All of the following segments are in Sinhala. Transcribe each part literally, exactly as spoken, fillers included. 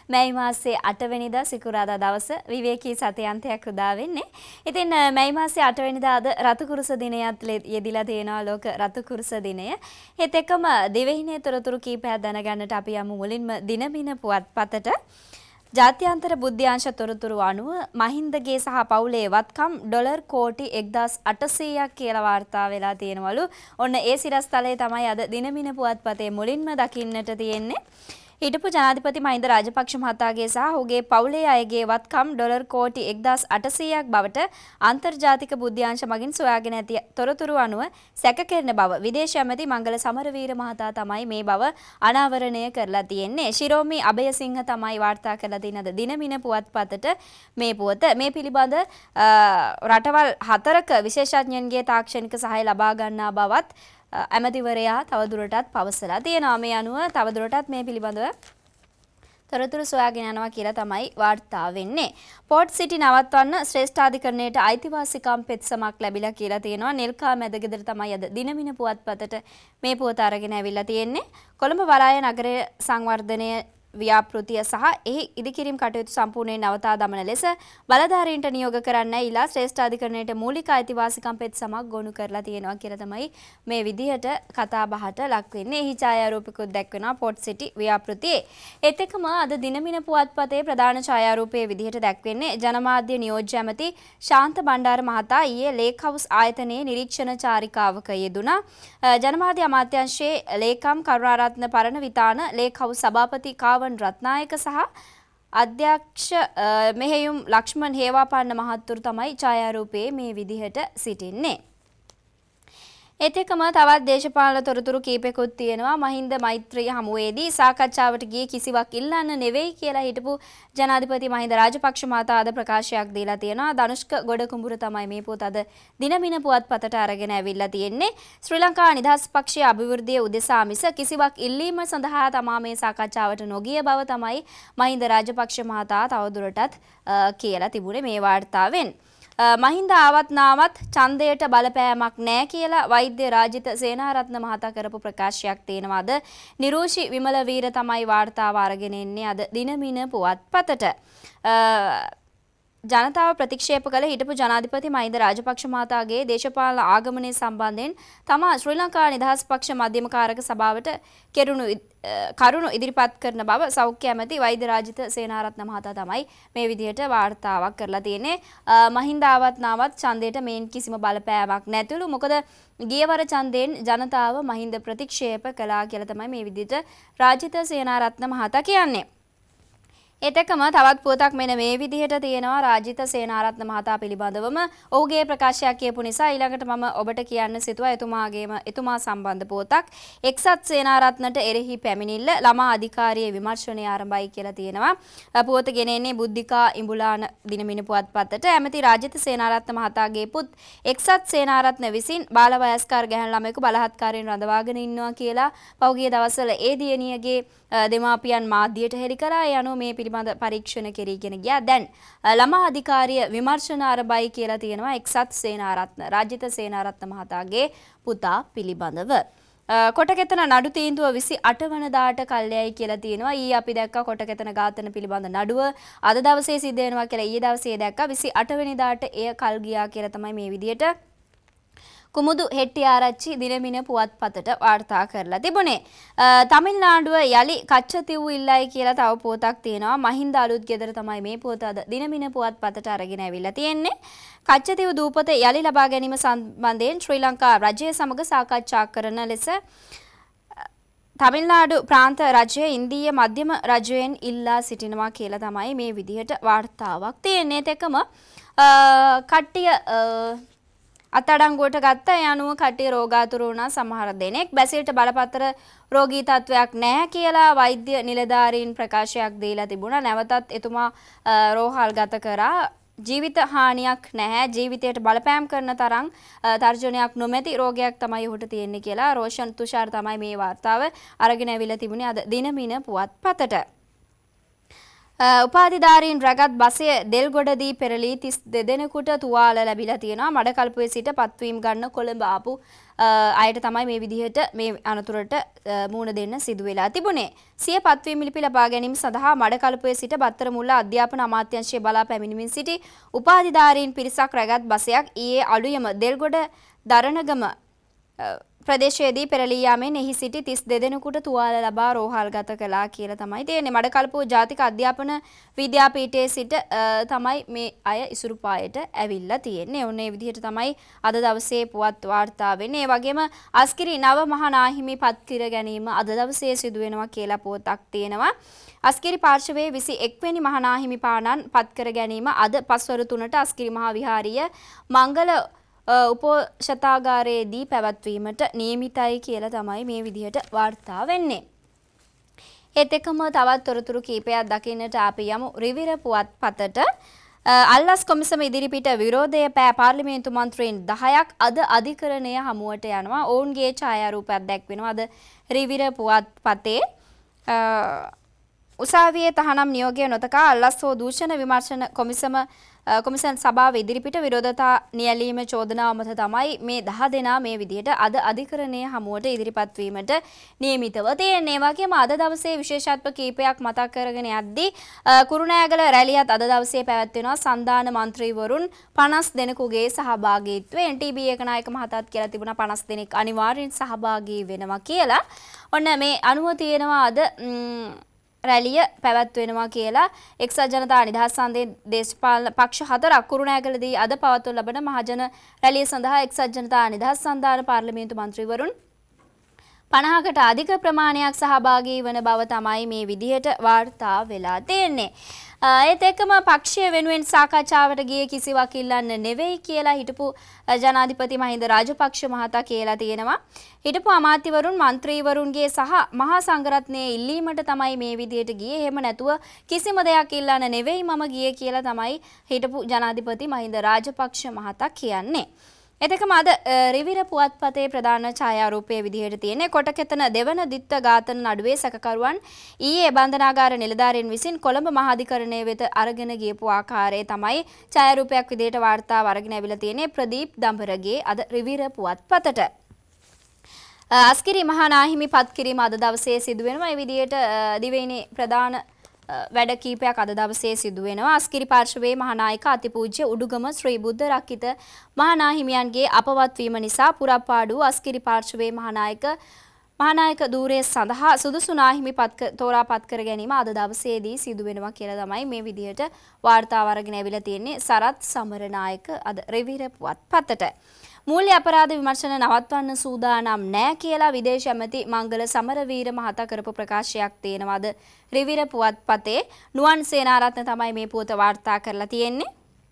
මැයි මාසයේ අට වෙනිදා සිකුරාදා දවස විවේකී සතියන්තයක් උදා වෙන්නේ. ඉතින් මැයි මාසයේ අට වෙනිදා අද රතුකුරුස දිනයත් යෙදිලා තියෙනවා ලෝක රතුකුරුස දිනය. ඒත් එක්කම දිවයිනේ තොරතුරු කීපයක් දැනගන්නට අපි යමු මුලින්ම දිනමින පුවත්පතට. ජාත්‍යන්තර බුද්ධ්‍යාංශ තොරතුරු අනුව මහින්දගේ සහ පවුලේ වත්කම් ඩොලර් කෝටි එක්දාස් අටසීයක් කියලා වාර්තා වෙලා තියෙනවලු. ඔන්න ඒ සිරස්තලයේ තමයි අද දිනමින පුවත්පතේ මුලින්ම දකින්නට තියෙන්නේ. හිටපු ජනාධිපති මහින්ද රාජපක්ෂ මහතාගේ සහ ඔහුගේ පවුලේ අයගේ වත්කම් ඩොලර් කෝටි එක්දාස් අටසීයක් බවට අන්තර්ජාතික බුද්ධ්‍යාංශ මගින් සොයාගෙන ඇති තොරතුරු අනුව සැකකෙරෙන බව විදේශ ඇමති මංගල සමරවීර මහතා තමයි මේ බව අනාවරණය කරලා තියෙන්නේ. ශිරෝමි අබයසිංහ තමයි වාර්තා කරලා තියෙන අද දිනමින පුවත්පතට මේ පුවත. මේ පිළිබඳ රටවල් හතරක විශේෂඥයන්ගේ තාක්ෂණික සහාය ලබා ගන්නා බවත් ඇමතිවරයා තවදුරටත් පවසලා තියෙනවා. මේ අනුව තවදුරටත් මේ පිළිබඳව තොරතුරු සොයාගෙන යනවා කියලා තමයි වාර්තා වෙන්නේ. පෝර්ට් සිටි නවත්වන්න ශ්‍රේෂ්ඨාධිකරණයට අයිතිවාසිකම් පෙත්සමක් ලැබිලා කියලා තියෙනවා. නෙල්කා මැදගෙදර තමයි අද දිනමින පුවත්පතට මේ පුවත අරගෙන ඇවිල්ලා තියෙන්නේ. කොළඹ වරාය නගරය සංවර්ධනය ව්‍යාපෘතිය සහ එහි ඉදිකිරීම් කටයුතු සම්පූර්ණයෙන් නවතා දමන ලෙස බලධාරීන්ට නියෝග කරන්න ඉලා ශ්‍රේෂ්ඨාධිකරණයට මූලික අයිතිවාසිකම් පෙත්සමක් ගොනු කරලා තියෙනවා කියලා තමයි මේ විදිහට කතා බහට ලක් වෙන්නේ. එහි ඡායාරූපිකුත් දැක්වෙනවා පෝර්ට් සිටි ව්‍යාපෘතියේ. ඒත් එක්කම අද දිනමින පුවත්පතේ ප්‍රධාන ඡායාරූපයේ විදිහට දැක්වෙන්නේ ජනමාධ්‍ය නියෝජ්‍ය ඇමති ශාන්ත බණ්ඩාර මහතා ඊයේ ලේක් හවුස් ආයතනයේ නිරීක්ෂණ චාරිකාවක යෙදුණා. ජනමාධ්‍ය අමාත්‍යාංශයේ ලේකම් කරුණාරත්න පරණ විතාන ලේක් හවුස් සභාපති කාව රත්නායක සහ අධ්‍යක්ෂ මෙහෙයුම් ලක්ෂ්මන් හේවාපන්න මහත්තුරු තමයි ඡායාරූපයේ මේ විදිහට සිටින්නේ. ඒත් එක්කම තවත් දේශපාලන තොරතුරු කීපයකුත් තියෙනවා. මහින්ද මෛත්‍රී හමුවේදී සාකච්ඡාවට ගියේ කිසිවක් ඉල්ලන්න නෙවෙයි කියලා හිටපු ජනාධිපති මහින්ද රාජපක්ෂ මහතා අද ප්‍රකාශයක් දීලා තියෙනවා. ධනුෂ්ක ගොඩකුඹුර තමයි මේ පොත අද දිනමින පුවත්පතට අරගෙන ඇවිල්ලා තියෙන්නේ. ශ්‍රී ලංකා නිදහස් පක්ෂයේ අභිවෘද්ධිය උදෙසා මිස කිසිවක් ඉල්ලීම සඳහා තමා මේ සාකච්ඡාවට නොගිය බව තමයි මහින්ද රාජපක්ෂ මහතා තවදුරටත් කියලා තිබුණේ මේ වාර්තාවෙන්. මහින්ද ආවත් නාවත් ඡන්දයට බලපෑමක් නැහැ කියලා වෛද්‍ය රාජිත සේනාරත්න මහතා කරපු ප්‍රකාශයක් තියෙනවාද. නිරෝෂි විමල වීර තමයි වාර්තාව අරගෙන එන්නේ අද දිනමින පුවත්පතට. ජනතාව ප්‍රතික්ෂේප කළ හිටපු ජනාධිපති මහින්ද රාජපක්ෂ මහතාගේ දේශපාලන ආගමනය සම්බන්ධයෙන් තමා ශ්‍රී ලංකා නිදහස් පක්ෂ මධ්‍යම කාරක සභාවට කෙරුණු කරුණු ඉදිරිපත් කරන බව සෞඛ්‍ය ඇමති වෛද්‍ය රාජිත සේනාරත්න මහතා තමයි මේ විදිහට වාර්තාවක් කරලා තියෙන්නේ. මහින්ද ආවත් නාවත් ඡන්දයට මේන් කිසිම බලපෑමක් නැතුළු. මොකද ගියවර ඡන්දයෙන් ජනතාව මහින්ද ප්‍රතික්ෂේප කළා කියලා තමයි මේ විදිහට රාජිත සේනාරත්න මහතා කියන්නේ. ඒත් එක්කම තවත් පුවතක් මෙන්න මේ විදිහට තියෙනවා රාජිත සේනාරත්න මහතා පිළිබඳවම ඔහුගේ ප්‍රකාශයක් කියපු නිසා ඊළඟට මම ඔබට කියන්න සිතුවා එතුමාගේම එතුමා සම්බන්ධ පුවතක්. එක්සත් සේනාරත්නට එරෙහි පැමිණිල්ල ළමා අධිකාරියේ විමර්ශනය ආරම්භයි කියලා තියෙනවා. පුවත ගෙනෙන්නේ බුද්ධිකා ඉඹුලාන දිනමින පුවත්පතට. ඇමති රාජිත සේනාරත්න මහතාගේ පුත් එක්සත් සේනාරත්න විසින් බාල වයස්කාර ගැහැණු ළමයෙකු බලහත්කාරයෙන් රඳවාගෙන ඉන්නවා කියලා පෞගිය දවස්වල ඒ දියණියගේ දෙමාපියන් මාධ්‍යයට හෙළි කරා. ඒ අනුව මේ පිළිබඳ පරීක්ෂණ කෙරීගෙන ගියා. දැන් ළමා අධිකාරිය විමර්ශන ආරම්භයි කියලා තියෙනවා එක්සත් සේනාරත්න රාජිත සේනාරත්න මහතාගේ පුතා පිළිබඳව. කොටකෙතන නඩු තීන්දුව විසි අට වනදාට කල්යයි කියලා තියෙනවා. ඊයේ අපි දැක්කා කොටකෙතන ඝාතන පිළිබඳ නඩුව අද දවසේ සිද්ධ වෙනවා කියලා. ඊයේ දවසේ දැක්කා විසි අට වෙනිදාට එය කල් ගියා කියලා තමයි මේ විදියට කුමුදු හෙට්ටිආරච්චි දිනමින පුවත්පතට වාර්තා කරලා තිබුණේ. තමිල්නාඩුව යලි කච්චතිව් ඉල්ලයි කියලා තව පුවතක් තියෙනවා. මහින්ද අලුත් ගෙදර තමයි මේ පුවත අද දිනමින පුවත්පතට අරගෙන ඇවිල්ලා තියෙන්නේ. කච්චතිව් දූපත යලි ලබා ගැනීම සම්බන්ධයෙන් ශ්‍රී ලංකා රජය සමග සාකච්ඡා කරන ලෙස තමිල්නාඩු ප්‍රාන්ත රජය ඉන්දීය මධ්‍යම රජයෙන් ඉල්ලා සිටිනවා කියලා තමයි මේ විදිහට වාර්තාවක් තියෙන්නේ. ඒත් එක්කම කට්ටිය අත්අඩංගුවට ගත්ත. ඒ අනුව කට්ටිය රෝගාතුර වුණා. සමහර දෙනෙක් බැසිල්ට බලපත්‍ර රෝගී තත්වයක් නැහැ කියලා වෛද්‍ය නිලධාරීන් ප්‍රකාශයක් දීලා තිබුණා. නැවතත් එතුමා රෝහල් ගත කරා. ජීවිත හානියක් නැහැ. ජීවිතයට බලපෑම් කරන තරම් තර්ජනයක් නොමැති රෝගයක් තමයි ඔහුට තියෙන්නේ කියලා රෝෂන් තුෂාර් තමයි මේ වාර්තාව අරගෙන ඇවිල්ලා තිබුණේ අද දිනමින පුවත්පතට. උපාධිධාරීන් රැගත් බසය දෙල්ගොඩදී පෙරළී තිස් දෙදෙනෙකුට තුවාල ලැබිලා තියෙනවා. මඩකල්පුවේ සිට පත්වීම් ගන්න කොළඹ ආපු අයට තමයි මේ විදිහට මේ අනතුරට මුහුණ දෙන්න සිදු වෙලා තිබුණේ. සිය පත්වීම් ලිපි ලබා ගැනීම සඳහා මඩකල්පුවේ සිට බත්තර මුල්ල අධ්‍යාපන අමාත්‍යාංශයේ බලා පැමිණෙමින් සිටි උපාධිධාරීන් පිරිසක් රැගත් බසයක් ඊයේ අලුයම දෙල්ගොඩ දරණගම ප්‍රදේශයේදී පෙරළී යාමෙන් එහි සිටි තිස් දෙදෙනෙකුට තුවාල ලබා රෝහල්ගත කළා කියලා තමයි තියෙන්නේ. මඩකල්පුව ජාතික අධ්‍යාපන විද්‍යාපීඨයේ සිට තමයි මේ අය ඉසුරුපායට ඇවිල්ලා තියෙන්නේ. ඔන්න ඒ විදිහට තමයි අද දවසේ පුවත් වාර්තා වෙන්නේ. ඒ වගේම අස්කිරි නව මහා නාහිමි පත් කර ගැනීම අද දවසේ සිදු වෙනවා කියලා පුවතක් තියෙනවා. අස්කිරි පාර්ශවයේ විසි එක් වෙනි මහා නාහිමි පාණන් පත් කර ගැනීම අද පස්වරු තුනට අස්කිරි මහා විහාරීය මංගල උපෝෂතාගාරයේදී පැවැත්වීමට නියමිතයි කියලා තමයි මේ විදිහට වාර්තා වෙන්නේ. ඒත් එක්කම තවත් තොරතුරු කීපයක් දකින්නට අපි යමු රිවිර පුවත්පතට. අල්ලස් කොමිසම ඉදිරිපිට විරෝධය පෑ පාර්ලිමේන්තු මන්ත්‍රීන් දහයක් අද අධිකරණය හමුවට යනවා. ඔවුන්ගේ ඡායාරූපයක් දැක්වෙනවා අද රිවිර පුවත්පතේ. උසාවියේ තහනම් නියෝගය නොතකා අල්ලස් හෝ දූෂණ විමර්ශන කොමිසම කොමිසම් සභාව ඉදිරිපිට විරෝධතා නියැලීම චෝදනාව මත තමයි මේ දහ දෙනා මේ විදිහට අද අධිකරණයේ හමුවට ඉදිරිපත් වීමට නියමිතව තියෙන්නේ. වගේම අද දවසේ විශේෂත්ව කීපයක් මතක් කරගෙන යද්දී කුරුණෑගල රැළියත් අද දවසේ පැවැත්වෙනවා. සන්දාන මන්ත්‍රීවරුන් පනස් දෙනෙකුගේ සහභාගීත්වය එන් ටී බී ඒකනායක මහතාත් කියලා තිබුණා පනස් දෙනෙක් අනිවාර්යෙන් සහභාගී වෙනවා කියලා. ඔන්න මේ අනුව තියෙනවා අද රැළිය පැවැත්වෙනවා කියලා එක්සත් ජනතා නිදහස් සන්ධයේ දේශපාලන පක්ෂ හතරක් කුරුණෑගලදී අද පවත්වනු ලබන මහජන රැළිය සඳහා එක්සත් ජනතා නිදහස් සන්ධාන පාර්ලිමේන්තු මන්ත්‍රීවරුන් පනහකට අධික ප්‍රමාණයක් සහභාගී වන බව තමයි මේ විදිහට වාර්තා වෙලා තියෙන්නේ. ඒත් එක්කම පක්ෂය වෙනුවෙන් සාකච්ඡාවට ගියේ කිසිවක් ඉල්ලන්න නෙවෙයි කියලා හිටපු ජනාධිපති මහින්ද රාජපක්ෂ මහතා කියලා තියෙනවා. හිටපු අමාත්‍යවරුන් මන්ත්‍රීවරුන්ගේ සහ මහා සංඝරත්නයේ ඉල්ලීමට තමයි මේ විදිහට ගියේ. එහෙම නැතුව කිසිම දෙයක් ඉල්ලන්න නෙවෙයි මම ගියේ කියලා තමයි හිටපු ජනාධිපති මහින්ද රාජපක්ෂ මහතා කියන්නේ. එතකම අද රිවිර පුවත්පතේ ප්‍රධාන ඡායාරූපයේ විදිහට තියෙන්නේ කොටකෙතන දෙවන දිත්ත ඝාතන නඩුවේ සැකකරුවන් ඊයේ බන්ධනාගාර නිලධාරීන් විසින් කොළඹ මහාධිකරණය වෙත අරගෙන ගියපු ආකාරය තමයි ඡායාරූපයක් විදිහට වාර්තාව අරගෙන ඇවිල්ලා තියෙන්නේ ප්‍රදීප් දඹරගේ අද රිවිර පුවත්පතට. අස්කිරි මහා නාහිමි පත් කිරීම අද දවසේ සිදු වෙනවා. මේ විදිහට දිවයිනේ ප්‍රධාන වැඩ කීපයක් අද දවසේ සිදු වෙනවා. අස්කිරි පාර්ශවයේ මහානායක අතිපූජ්‍ය උඩුගම ශ්‍රී බුද්ධ රක්කිත මහානාහිමියන්ගේ අපවත් වීම නිසා පුරප්පාඩු අස්කිරි පාර්ශවයේ මහානායක මහානායක ධූරය සඳහා සුදුසු නාහිමි පත් තෝරා පත් කර ගැනීම අද දවසේදී සිදු වෙනවා කියලා තමයි මේ විදිහට වාර්තාව අරගෙන ඇවිල්ලා තියෙන්නේ සරත් සමරනායක අද රිවිර පුවත්පතට. මූල්‍ය අපරාධ විමර්ශන නවත්වන්න සූදානම් නැහැ කියලා විදේශ ඇමති මංගල සමරවීර මහතා කරපු ප්‍රකාශයක් තියෙනවාද රිවිර පුවත්පතේ. නුවන් සේනාරත්න තමයි මේ පුවත වාර්තා කරලා තියෙන්නේ.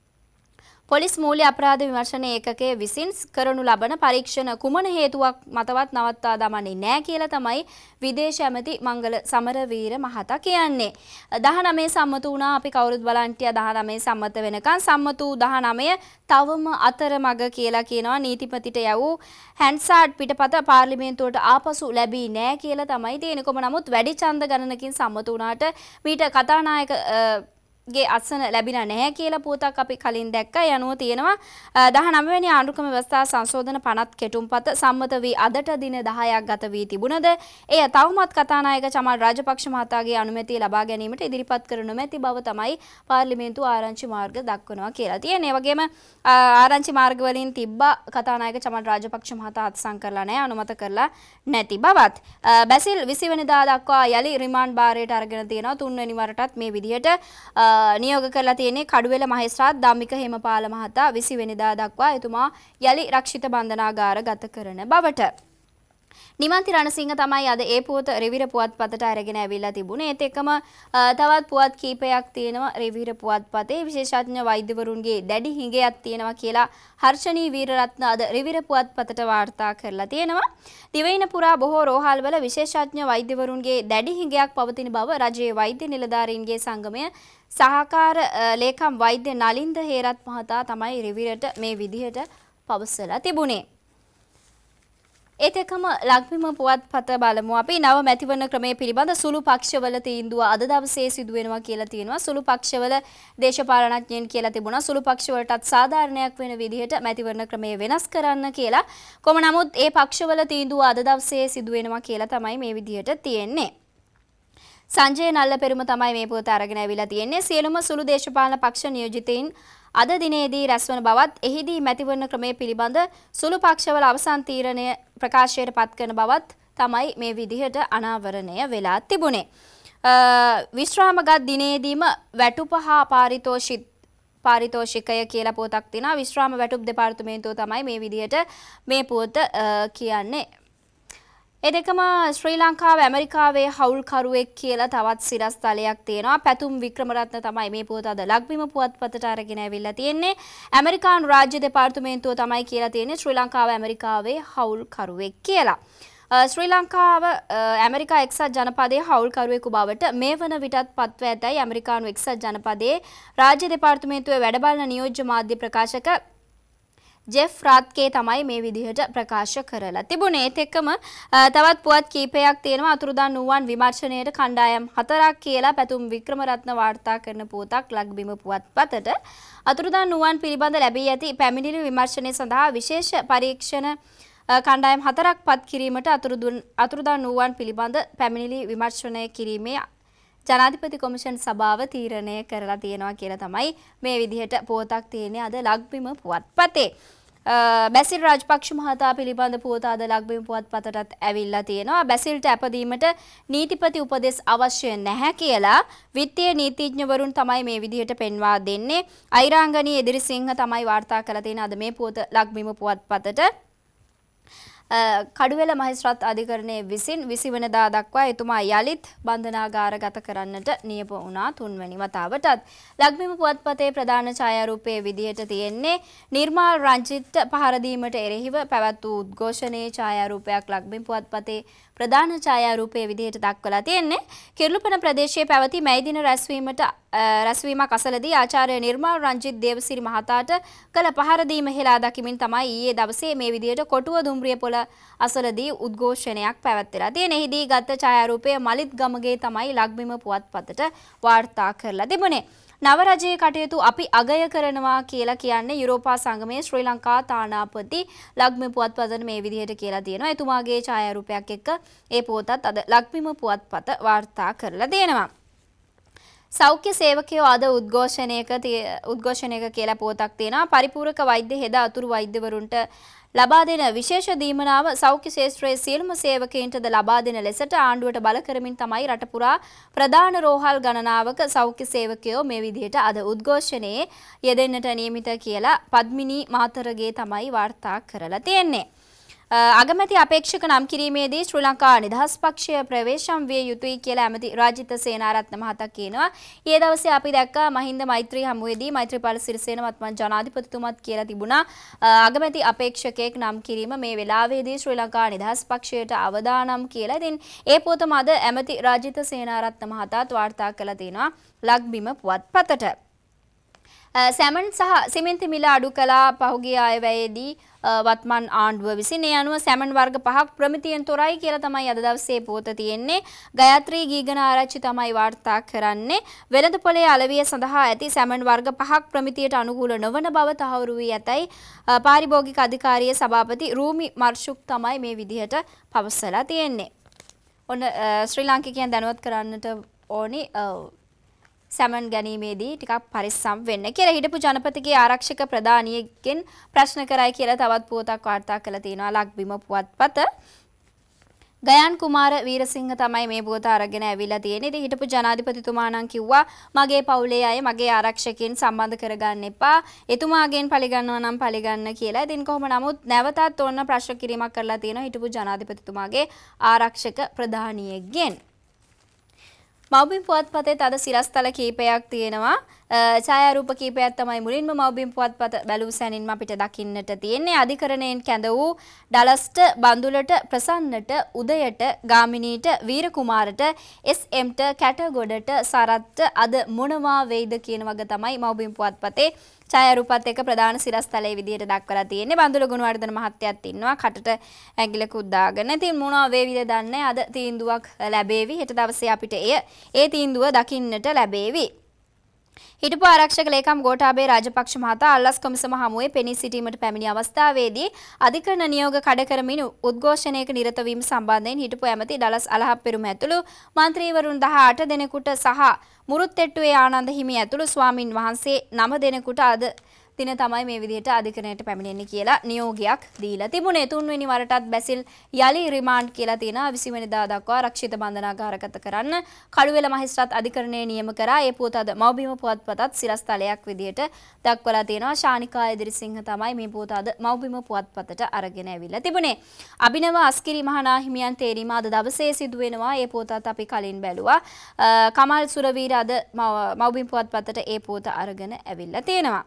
පොලිස් මූල්‍ය අපරාධ විමර්ශන ඒකකයේ විසින් කරනු ලබන පරීක්ෂණ කුමන හේතුවක් මතවත් නවත්වා දමන්නේ නැහැ කියලා තමයි විදේශ ඇමති මංගල සමරවීර මහතා කියන්නේ. දහනවය සම්මත වුණා අපි කවුරුත් බලන්ටියා දහනවය සම්මත වෙනකන් සම්මත වූ දහනවය තවම අතරමඟ කියලා කියනවා. නීතිපතිට යවූ හැන්සාඩ් පිටපත පාර්ලිමේන්තුවට ආපසු ලැබී නැහැ කියලා තමයි තියෙන්නේ. කොහොම නමුත් වැඩි ඡන්ද ගණනකින් සම්මත වුණාට මීට කතානායක ගේ අත්සන ලැබිලා නැහැ කියලා පුවතක් අපි කලින් දැක්කා. ඒ අනුව තියෙනවා දහනවය වෙනි ආණ්ඩුක්‍රම ව්‍යවස්ථා සංශෝධන පනත් කෙටුම්පත සම්මත වී අදට දින දහයක් ගත වී තිබුණද එය තවමත් කතානායක චමල් රාජපක්ෂ මහතාගේ අනුමැතිය ලබා ගැනීමට ඉදිරිපත් කර නොමැති බව තමයි පාර්ලිමේන්තු ආරංචි මාර්ග දක්වනවා කියලා තියෙනවා. ඒ වගේම ආරංචි මාර්ග වලින් තිබ්බා කතානායක චමල් රාජපක්ෂ මහතා අත්සන් කරලා නැහැ අනුමත කරලා නැති බවත්. බැසිල් විසි වෙනිදා දක්වා යලි රිමාන්ඩ් භාරයට අරගෙන තියෙනවා. තුන් වෙනි වරටත් මේ විදිහට නියෝග කරලා තියෙන්නේ කඩුවෙල මහේස්ත්‍රාත් ධම්මික හේමපාල මහතා විසි වෙනිදා දක්වා එතුමා යලි රක්ෂිත බන්ධනාගාර ගත කරන බවට. නිමන්ති රණසිංහ තමයි අද ඒ පුවත රිවිර පුවත්පතට අරගෙන ඇවිල්ලා තිබුණේ. ඒත් එක්කම තවත් පුවත් කීපයක් තියෙනවා රිවිර පුවත්පතේ. විශේෂඥ වෛද්‍යවරුන්ගේ දැඩි හිඟයක් තියෙනවා කියලා හර්ෂණී වීරරත්න අද රිවිර පුවත්පතට වාර්තා කරලා තියෙනවා. දිවයින පුරා බොහෝ රෝහල්වල විශේෂඥ වෛද්‍යවරුන්ගේ දැඩි හිඟයක් පවතින බව රජයේ වෛද්‍ය නිලධාරීන්ගේ සංගමය සහකාර ලේකම් වෛද්‍ය නලින්ද හේරත් මහතා තමයි රිවිරට මේ විදිහට පවසලා තිබුණේ. ඒත් එක්කම ලක්බිම පුවත්පත බලමු අපි නව මැතිවරණ ක්‍රමයේ පිළිබඳ සුළු පක්ෂවල තීන්දුව අද දවසේ සිදු වෙනවා කියලා තියෙනවා. සුළු පක්ෂවල දේශපාලනඥයන් කියලා තිබුණා සුළු පක්ෂවලටත් සාධාරණයක් වෙන විදිහට මැතිවරණ ක්‍රමය වෙනස් කරන්න කියලා. කොහොම නමුත් ඒ පක්ෂවල තීන්දුව අද දවසේ සිදු වෙනවා කියලා තමයි මේ විදිහට තියෙන්නේ. සංජය නල්ලපෙරුම තමයි මේ පුවත අරගෙන ඇවිල්ලා තියෙන්නේ. සියලුම සුළු දේශපාලන පක්ෂ නියෝජිතයින් අද දිනේදී රැස්වන බවත් එහිදී මැතිවරණ ක්‍රමයේ පිළිබඳ සුළු පක්ෂවල අවසන් තීරණය ප්‍රකාශයට පත් කරන බවත් තමයි මේ විදිහට අනාවරණය වෙලා තිබුණේ. විශ්‍රාමගත් දිනේදීම වැටුප හා පාරිතෝෂිත පාරිතෝෂිකය කියලා පොතක් තියෙනවා. විශ්‍රාම වැටුප් දෙපාර්තමේන්තුව තමයි මේ විදිහට මේ පොත කියන්නේ. ඒ දෙකම ශ්‍රී ලංකාව ඇමරිකාවේ හවුල්කරුවෙක් කියලා තවත් සිරස්තලයක් තියෙනවා. පැතුම් වික්‍රමරත්න තමයි මේ පුවත අද ලක්බිම පුවත්පතට අරගෙන ඇවිල්ලා තියෙන්නේ. ඇමරිකානු රාජ්‍ය දෙපාර්තමේන්තුව තමයි කියලා තියෙන්නේ ශ්‍රී ලංකාව ඇමරිකාවේ හවුල්කරුවෙක් කියලා. ශ්‍රී ලංකාව ඇමරිකා එක්සත් ජනපදයේ හවුල්කරුවෙකු බවට මේ වන විටත් පත්ව ඇතැයි ඇමරිකානු එක්සත් ජනපදයේ රාජ්‍ය දෙපාර්තමේන්තුවේ වැඩබලන නියෝජ්‍ය මාධ්‍ය ප්‍රකාශක ජෙෆ් රාත්කේ තමයි මේ විදිහට ප්‍රකාශ කරලා තිබුණේ. ඒත් එක්කම තවත් පුවත් කීපයක් තියෙනවා. අතුරුදන් වූවන් විමර්ශනයේට කණ්ඩායම් හතරක් කියලා පැතුම් වික්‍රමරත්න වාර්තා කරන පුවතක් ලක්බිම පුවත්පතට. අතුරුදන් වූවන් පිළිබඳ ලැබී ඇති පැමිණිලි විමර්ශනය සඳහා විශේෂ පරීක්ෂණ කණ්ඩායම් හතරක් පත් කිරීමට අතුරුදන් වූවන් පිළිබඳ පැමිණිලි විමර්ශනය කිරීමේ ජනාධිපති කොමිෂන් සභාව තීරණය කරලා තියෙනවා කියලා තමයි මේ විදිහට පුවතක් තියෙන්නේ අද ලක්බිම පුවත්පතේ. බැසිල් රාජපක්ෂ මහතා පිළිබඳ පුවත අද ලක්බිම පුවත්පතටත් ඇවිල්ලා තියෙනවා. බැසිල්ට අපදීමට නීතිපති උපදෙස් අවශ්‍ය නැහැ කියලා විත්තිය නීතිඥවරුන් තමයි මේ විදිහට පෙන්වා දෙන්නේ. අයිරාංගනී එදිරිසිංහ තමයි වාර්තා කරලා තියෙන අද මේ පුවත ලක්බිම පුවත්පතට. කඩුවෙල මහේස්ත්‍රාත් අධිකරණයේ විසින් විසි වෙනිදා දක්වා එතුමා යලිත් බන්ධනාගාරගත කරන්නට නියම වුණා තුන්වැනි වතාවටත්. ලක්බිම පුවත්පතේ ප්‍රධාන ඡායාරූපයේ විදිහට තියෙන්නේ නිර්මාල් රංජිත් පහර දීමට එරෙහිව පැවැත් වූ උද්ඝෝෂණයේ ඡායාරූපයක් ලක්බිම පුවත්පතේ ප්‍රධාන ඡායාරූපයේ විදිහට දක්වලා තියෙන්නේ. කිරුළුපන ප්‍රදේශයේ පැවති මැයි දින රැස්වීමට රැස්වීමක් අසලදී ආචාර්ය නිර්මාල් රංජිත් දේවසිරි මහතාට කළ පහර දීම හෙලා දකිමින් තමයි ඊයේ දවසේ මේ විදිහට කොටුව දුම්රිය පොළ අසලදී උද්ඝෝෂණයක් පැවැත්වලා තියෙන. එහිදී ගත්ත ඡායාරූපය මලිත් ගමගේ තමයි ලක්බිම පුවත්පතට වාර්තා කරලා තිබුණේ. නව රජයේ කටයුතු අපි අගය කරනවා කියලා කියන්නේ යුරෝපා සංගමයේ ශ්‍රී ලංකා තානාපති ලක්බිම පුවත්පතට මේ විදිහට කියලා තියෙනවා. එතුමාගේ ඡායාරූපයක් එක්ක ඒ පොතත් අද ලක්බිම පුවත්පත වාර්තා කරලා දෙනවා. සෞඛ්‍ය සේවකයෝ අද උද්ඝෝෂණයක උද්ඝෝෂණයක කියලා පොතක් තියෙනවා. පරිපූර්ණක වෛද්‍ය හෙද අතුරු වෛද්‍යවරුන්ට ලබා දෙන විශේෂ දීමනාව සෞඛ්‍ය ශාස්ත්‍රයේ සියලුම සේවකයන්ටද ලබා දෙන ලෙසට ආණ්ඩුවට බල කරමින් තමයි රට පුරා ප්‍රධාන රෝහල් ගණනාවක සෞඛ්‍ය සේවකයෝ මේ විදිහට අද උද්ඝෝෂණයේ යෙදෙන්නට නියමිත කියලා පද්මිනී මාතරගේ තමයි වාර්තා කරලා තියෙන්නේ. අගමැති අපේක්ෂක නම් කිරීමේදී ශ්‍රී ලංකා නිදහස් පක්ෂය ප්‍රවේශම් විය යුතුයි කියලා ඇමති රාජිත සේනාරත්න මහතා කියනවා. ඊයේ දවසේ අපි දැක්කා මහින්ද මෛත්‍රී හමුවේදී මෛත්‍රීපාල සිරිසේන වත්මන් ජනාධිපතිතුමත් කියලා තිබුණා අගමැති අපේක්ෂකයෙක් නම් කිරීම මේ වෙලාවේදී ශ්‍රී ලංකා නිදහස් පක්ෂයට අවදානම් කියලා. ඉතින් ඒ පොතම අද ඇමති රාජිත සේනාරත්න මහතාත් වාර්තා කළා තියෙනවා ලක්බිම පුවත්පතට. සැමන් සහ සිමෙන්ති මිල අඩු කළා පහුගිය අයවැයේදී වත්මන් ආණ්ඩුව විසින්. ඒ අනුව සැමන් වර්ග පහක් ප්‍රමිතියෙන් තොරයි කියලා තමයි අද දවසේ පොත තියෙන්නේ. ගයත්‍රී ගීගන ආරච්චි තමයි වාර්තා කරන්නේ. වෙළඳපොලේ අලවිය සඳහා ඇති සැමන් වර්ග පහක් ප්‍රමිතියට අනුකූල නොවන බව තහවුරු වී ඇතයි පාරිභෝගික අධිකාරියේ සභාපති රූමි මර්ෂුක් තමයි මේ විදිහට පවසලා තියෙන්නේ. ඔන්න ශ්‍රී ලාංකිකයන් දැනුවත් කරන්නට ඕනි සැමන් ගැනීමේදී ටිකක් පරිස්සම් වෙන්න කියලා. හිටපු ජනපතිගේ ආරක්ෂක ප්‍රධානියෙක්ගෙන් ප්‍රශ්න කරයි කියලා තවත් පුවතක් වාර්තා කරලා තියෙනවා ලක්බිම පුවත්පත. ගයන් කුමාර වීරසිංහ තමයි මේ පුවත අරගෙන ඇවිල්ලා තියෙන්නේ. ඉතින් හිටපු ජනාධිපතිතුමා නම් කිව්වා මගේ පවුලේ අය මගේ ආරක්ෂකයන් සම්බන්ධ කරගන්න එපා. එතුමාගෙන් පරිගන්නවා නම් පරිගන්න කියලා. ඉතින් කොහොම නමුත් නැවතත් ඕන ප්‍රශ්න කිරීමක් කරලා තියෙනවා හිටපු ජනාධිපතිතුමාගේ ආරක්ෂක ප්‍රධානියෙක්ගෙන්. මව්බිම් පුවත්පතේ තද සිරස්තල කීපයක් තියෙනවා. ඡායාරූප කීපයක් තමයි මුලින්ම මව්බිම් පුවත්පත බැලූ සැනින්ම අපිට දකින්නට තියෙන්නේ. අධිකරණයෙන් කැඳ වූ ඩලස්ට, බඳුලට, ප්‍රසන්නට, උදයට, ගාමිනීට, වීරකුමාරට, එස් එම්ට, කැටගොඩට, සරත්ට අද මොනවා වෙයිද කියන වගේ තමයි මව්බිම් පුවත්පතේ ඡායාරූපත් එක්ක ප්‍රධාන සිරස්තලයේ විදියට දක්වලා තියෙන්නේ. බන්දුල ගුණවර්ධන මහත්තයාත් ඉන්නවා කටට ඇඟිලකුත් දාගෙන. ඉතින් මොනවා වේවිද දන්නේ අද තීන්දුවක් ලැබේවි. හෙට දවසේ අපිට එය ඒ තීන්දුව දකින්නට ලැබේවි. හිටපු ආරක්ෂක ලේකම් ගෝඨාභය රාජපක්ෂ මහතා අල්ලස් කොමිසම හමුවේ පෙනී සිටීමට පැමිණි අවස්ථාවේදී අධිකරණ නියෝග කඩ කරමින් උද්ඝෝෂණයක නිරත වීම සම්බන්ධයෙන් හිටපු ඇමති ඩලස් අලහප්පෙරුම ඇතුළු මන්ත්‍රීවරුන් දහඅට දෙනෙකුට සහ මුරුත්තෙට්ටුවේ ආනන්ද හිමි ඇතුළු ස්වාමින් වහන්සේ නව දෙනෙකුට අද දින තමයි මේ විදිහට අධිකරණයට පැමිණෙන්නේ කියලා නියෝගයක් දීලා තිබුණේ. තුන්වෙනි වරටත් බැසිල් යලි රිමාන්ඩ් කියලා තියෙනවා. විසි වෙනිදා දක්වා ආරක්ෂිත බන්ධනාගාරගත කරන්න කළුවෙල මහේස්ත්‍රාත් අධිකරණය නියම කරා. ඒ පුවත අද මව්බිම පුවත්පතත් සිරස්තලයක් විදිහට දක්වලා තියෙනවා. ශානිකා එදිරිසිංහ තමයි මේ පුවත අද මව්බිම පුවත්පතට අරගෙන ඇවිල්ලා තිබුණේ. අභිනව අස්කිරි මහනා හිමියන් තේරීම අද දවසේ සිදු වෙනවා. ඒ පුවතත් අපි කලින් බැලුවා. කමල් සුරවීර අද මව්බිම පුවත්පතට ඒ පුවත අරගෙන ඇවිල්ලා තියෙනවා.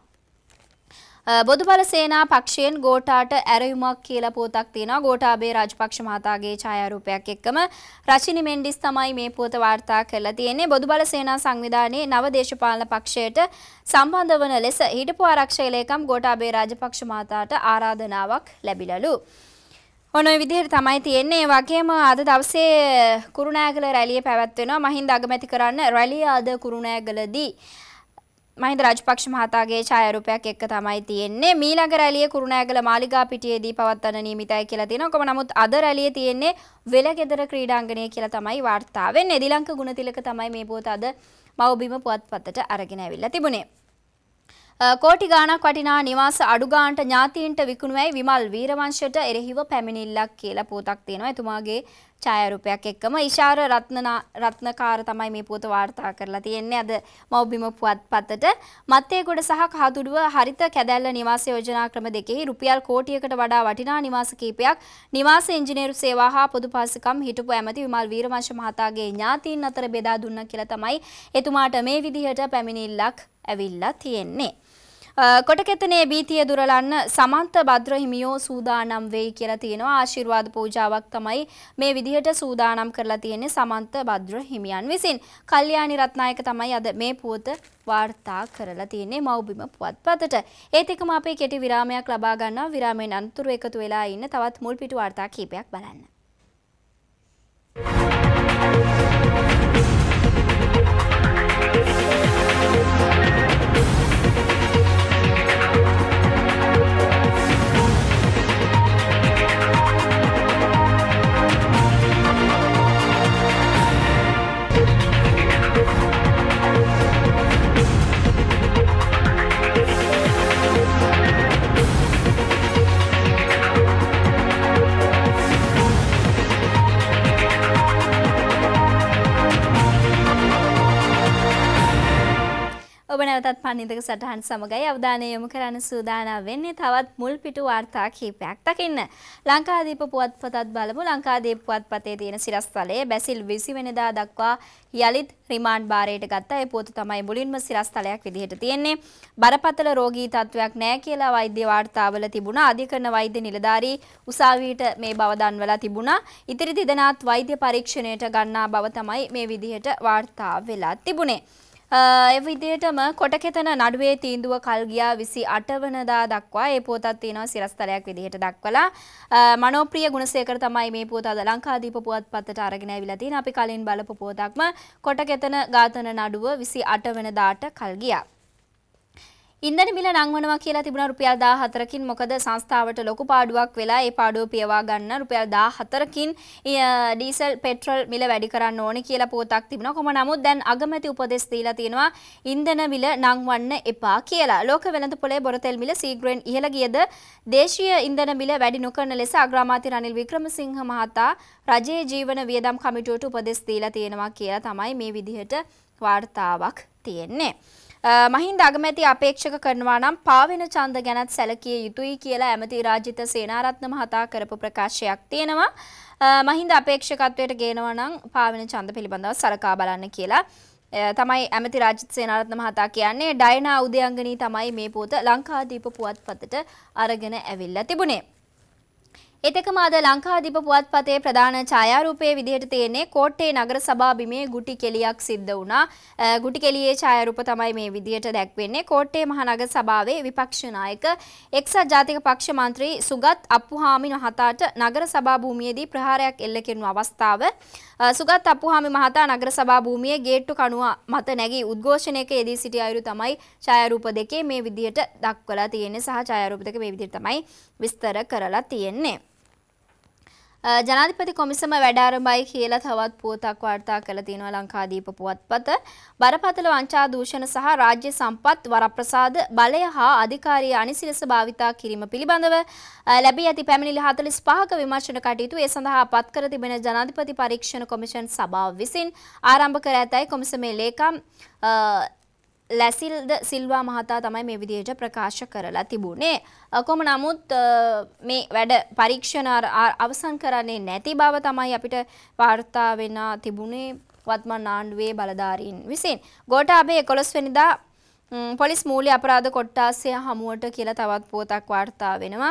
බොදුබල සේනා පක්ෂයෙන් ගෝඨාට ඇරයුමක් කියලා පුවතක් තියෙනවා. ගෝඨාභය රාජපක්ෂ මහතාගේ ඡායාරූපයක් එක්කම රචිනි මෙන්ඩිස් තමයි මේ පුවත වාර්තා කරලා තියෙන්නේ. බොදුබල සේනා සංවිධානයේ නව දේශපාලන පක්ෂයට සම්බන්ධ වන ලෙස හිටපු ආරක්ෂක ලේකම් ගෝඨාභය රාජපක්ෂ මහතාට ආරාධනාවක් ලැබිලලු. ඔන්න ඔය විදිහට තමයි තියෙන්නේ. ඒ වගේම අද දවසේ කුරුණෑගල රැළිය පැවැත්වෙනවා. මහින්ද අගමැති කරන්න රැළිය අද කුරුණෑගලදී මහින්ද රාජපක්ෂ මහතාගේ ඡායාරූපයක් එක්ක තමයි තියෙන්නේ. මීළඟ රැළිය කුරුණෑගල මාලිගා පිටියේදී පවත්වන්න නියමිතයි කියලා තියෙනවා. කොහොම නමුත් අද රැළිය තියෙන්නේ වෙලගෙදර ක්‍රීඩාංගණය කියලා තමයි වාර්තා වෙන්නේ. දිලංක ගුණතිලක තමයි මේ පුවත අද මව්බිම පුවත්පතට අරගෙන ඇවිල්ලා තිබුණේ. කෝටි ගාණක් වටිනා නිවාස අඩු ගාණට ඥාතීන්ට විකුණුවයි විමල් වීරවංශයට එරෙහිව පැමිණිල්ලක් කියලා පුවතක් තියෙනවා. එතුමාගේ ඡායාරූපයක් එක්කම ඉෂාර රත්න රත්නකාර තමයි මේ පුවත වාර්තා කරලා තියෙන්නේ අද මව්බිම පුවත්පතට. මත්තේගොඩ සහ කහතුඩුව හරිත කැදැල්ල නිවාස යෝජනා ක්‍රම දෙකෙහි රුපියල් කෝටියකට වඩා වටිනා නිවාස කීපයක් නිවාස ඉංජිනේරු සේවා හා පොදු පාසකම් හිටපු ඇමති විමල් වීරවංශ මහතාගේ ඥාතීන් අතර බෙදා දුන්නා කියලා තමයි එතුමාට මේ විදිහට පැමිණිල්ලක් ඇවිල්ලා තියෙන්නේ. කොටකෙතනේ බීතිය දුරලන්න සමන්ත භද්‍ර හිමියෝ සූදානම් වෙයි කියලා තියෙනවා. ආශිර්වාද පූජාවක් තමයි මේ විදිහට සූදානම් කරලා තියෙන්නේ සමන්ත භද්‍ර හිමියන් විසින්. කල්යාණි රත්නායක තමයි අද මේ පුවත වාර්තා කරලා තියෙන්නේ මව්බිම පුවත්පතට. ඒත් එක්කම අපේ කෙටි විරාමයක් ලබා ගන්නවා. විරාමයෙන් අනතුරු එකතු වෙලා ඉන්න තවත් මුල් පිටු වාර්තා කීපයක් බලන්න. ඔබ නැවතත් පන්හිඳක සටහන් සමගයි අවධානය යොමු කරන්න සූදානම් වෙන්නේ තවත් මුල් පිටු වාර්තා කීපයක් දකින්න. ලංකාදීප පුවත්පතත් බලමු. ලංකාදීප පුවත්පතේ තියෙන සිරස්තලයේ බැසිල් විසි වෙනිදා දක්වා යලිත් රිමාන්ඩ් බාරයට ගත්තා. ඒ පුවත තමයි මුලින්ම සිරස්තලයක් විදිහට තියෙන්නේ. බරපතල රෝගී තත්වයක් නැහැ කියලා වෛද්‍ය වාර්තාවල තිබුණා. අධිකරණ වෛද්‍ය නිලධාරී උසාවියට මේ බව දන්වලා තිබුණා. ඉතිරි දෙදෙනාත් වෛද්‍ය පරීක්ෂණයට ගන්නා බව තමයි මේ විදිහට වාර්තා වෙලා තිබුණේ. ඒ විදිහටම කොටකෙතන නඩුවේ තීන්දුව කල් ගියා විසි අට වෙනිදා දක්වා ඒ පුවතත් තියෙනවා සිරස්තලයක් විදිහට දක්වලා. මනෝප්‍රිය ගුණසේකර තමයි මේ පුවත අද ලංකාදීප පුවත්පතට අරගෙන ආවිලා තියෙන. අපි කලින් බලපු පුවතක්ම කොටකෙතන ඝාතන නඩුව විසි අට වෙනිදාට කල් ගියා. ඉන්ධන මිල නංවනවා කියලා තිබුණා රුපියල් දාහතරකින්. මොකද සංස්ථාවට ලොකු පාඩුවක් වෙලා ඒ පාඩුව පියවා ගන්න රුපියල් දාහතරකින් ඩීසල් පෙට්‍රල් මිල වැඩි කරන්න ඕනේ කියලා පුවතක් තිබුණා. කොහොම නමුත් දැන් අගමැති උපදෙස් දීලා තියෙනවා ඉන්ධන මිල නංවන්න එපා කියලා. ලෝක වෙළඳපොලේ බොරතෙල් මිල සීග්‍රයෙන් ඉහළ ගියද දේශීය ඉන්ධන මිල වැඩි නොකරන ලෙස අග්‍රාමාත්‍ය රනිල් වික්‍රමසිංහ මහතා රජයේ ජීවන වියදම් කමිටුවට උපදෙස් දීලා තියෙනවා කියලා තමයි මේ විදිහට වාර්තාවක් තියෙන්නේ. මහින්ද අගමැති අපේක්ෂක කරනවා නම් පාවෙන ඡන්ද ගැනත් සැලකිය යුතුයි කියලා ඇමති රාජිත සේනාරත්න මහතා කරපු ප්‍රකාශයක් තියෙනවා. මහින්ද අපේක්ෂකත්වයට ගේනවා නම් පාවෙන ඡන්ද පිළිබඳව සලකා බලන්න කියලා තමයි ඇමති රාජිත සේනාරත්න මහතා කියන්නේ. ඩයනා උදයංගනී තමයි මේ පුවත ලංකාදීප පුවත්පතට අරගෙන ඇවිල්ලා තිබුණේ. එතකම අද ලංකාදීප පුවත්පතේ ප්‍රධාන ඡායාරූපයේ විදිහට තියෙන්නේ කෝට්ටේ නගර සභා බිමේ ගුටි කෙලියක් සිද්ධ වුණා. ගුටි කෙලියේ ඡායාරූප තමයි මේ විදිහට දැක්වෙන්නේ. කෝට්ටේ මහනගර සභාවේ විපක්ෂ නායක එක්සත් ජාතික පක්ෂ මන්ත්‍රී සුගත් අප්පුහාමි මහතාට නගර සභා භූමියේදී ප්‍රහාරයක් එල්ල කෙරුණු අවස්ථාව. සුගත් අප්පුහාමි මහතා නගර සභා භූමියේ ගේට්ටු කණුව මත නැගී උද්ඝෝෂණයක යෙදී සිටි අයුරු තමයි ඡායාරූප දෙකේ මේ විදිහට දක්වලා තියෙන්නේ සහ ඡායාරූප දෙක මේ විදිහට තමයි විස්තර කරලා තියෙන්නේ. ජනාධිපති කොමිසම වැඩ ආරම්භයි කියලා තවත් පුවතක් වාර්තා කළ තියෙනවා ලංකාදීප පුවත්පත. බරපතල වංචා දූෂණ සහ රාජ්‍ය සම්පත් වරප්‍රසාද බලය හා අධිකාරිය අනිසිලස භාවිතා කිරීම පිළිබඳව ලැබී ඇති පැමිණිලි හතළිස් පහක විමර්ශන කටයුතු ඒ සඳහා පත් කර තිබෙන ජනාධිපති පරීක්ෂණ කොමිෂන් සභාව විසින් ආරම්භ කර ඇතැයි කොමිසමේ ලේකම් ලැසිල්ද සිල්වා මහතා තමයි මේ විදිහට ප්‍රකාශ කරලා තිබුණේ. කොහොම නමුත් මේ වැඩ පරීක්ෂණ අවසන් කරන්නේ නැති බව තමයි අපිට වාර්තා වෙන තිබුණේ වත්මන් ආණ්ඩුවේ බලධාරීන් විසින්. ගෝඨාභය එකොළොස් වෙනිදා පොලිස් මූල්‍ය අපරාධ කොට්ටාසය හමුවට කියලා තවත් පුවතක් වාර්තා වෙනවා.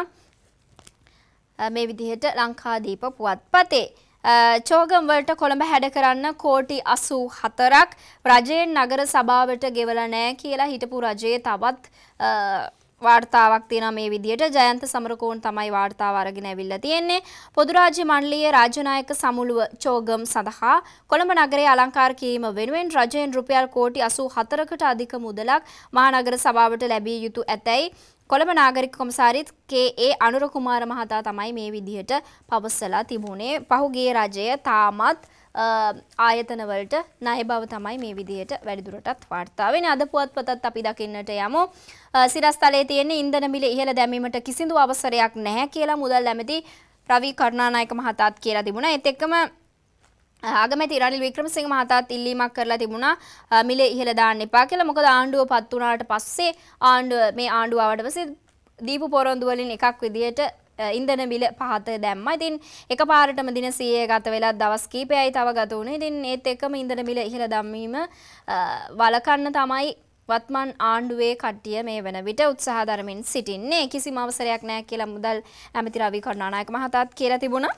මේ විදිහට ලංකාදීප පුවත්පතේ චෝගම් වලට කොළඹ හැඩ කරන්න කෝටි අසූ හතරක් රජයෙන් නගර සභාවට ගෙවලා නැහැ කියලා හිටපු රජයේ තවත් වාර්තාවක් තියෙනවා මේ විදිහට. ජයන්ත සමරකෝන් තමයි වාර්තාව අරගෙන ඇවිල්ලා තියෙන්නේ. පොදු රාජ්‍ය මණ්ඩලයේ රාජ්‍යනායක සමුළුව චෝගම් සඳහා කොළඹ නගරය අලංකාර කිරීම වෙනුවෙන් රජයෙන් රුපියල් කෝටි අසූ හතරකට අධික මුදලක් මහනගර සභාවට ලැබිය යුතු ඇතැයි කොළඹ නාගරික කොමසාරිස් කේ ඒ අනුර කුමාර මහතා තමයි මේ විදිහට පවසලා තිබුණේ. පහුගිය රජය තාමත් ආයතන වලට ණය බව තමයි මේ විදිහට වැඩිදුරටත් වාර්තා වෙන්නේ. අද පුවත්පතත් අපි දකින්නට යමු. සිරස්තලයේ තියෙන ඉන්ධන මිල ඉහළ දැමීමට කිසිදු අවසරයක් නැහැ කියලා මුදල් ඇමති රවි කරුණානායක මහතාත් කියලා තිබුණා. ඒත් එක්කම ආගමැති රනිල් වික්‍රමසිංහ මහතාත් ඉල්ලීමක් කරලා තිබුණා මිල ඉහළ දාන්න එපා කියලා. මොකද ආණ්ඩුව පත් වුණාට පස්සේ ආණ්ඩුව මේ ආණ්ඩුව ආවට පස්සේ දීපු පොරොන්දු වලින් එකක් විදියට ඉන්ධන මිල පහත දැම්මා. ඉතින් එකපාරටම දින සීය ගත වෙලා දවස් කීපයයි තව ගත වුණේ. ඉතින් ඒත් එක්කම ඉන්ධන මිල ඉහළ දැමීම වළකන්න තමයි වත්මන් ආණ්ඩුවේ කට්ටිය මේ වන විට උත්සාහ දරමින් සිටින්නේ. කිසිම අවසරයක් නැහැ කියලා මුදල් ඇමති රවි කරුණානායක මහතාත් කියලා තිබුණා.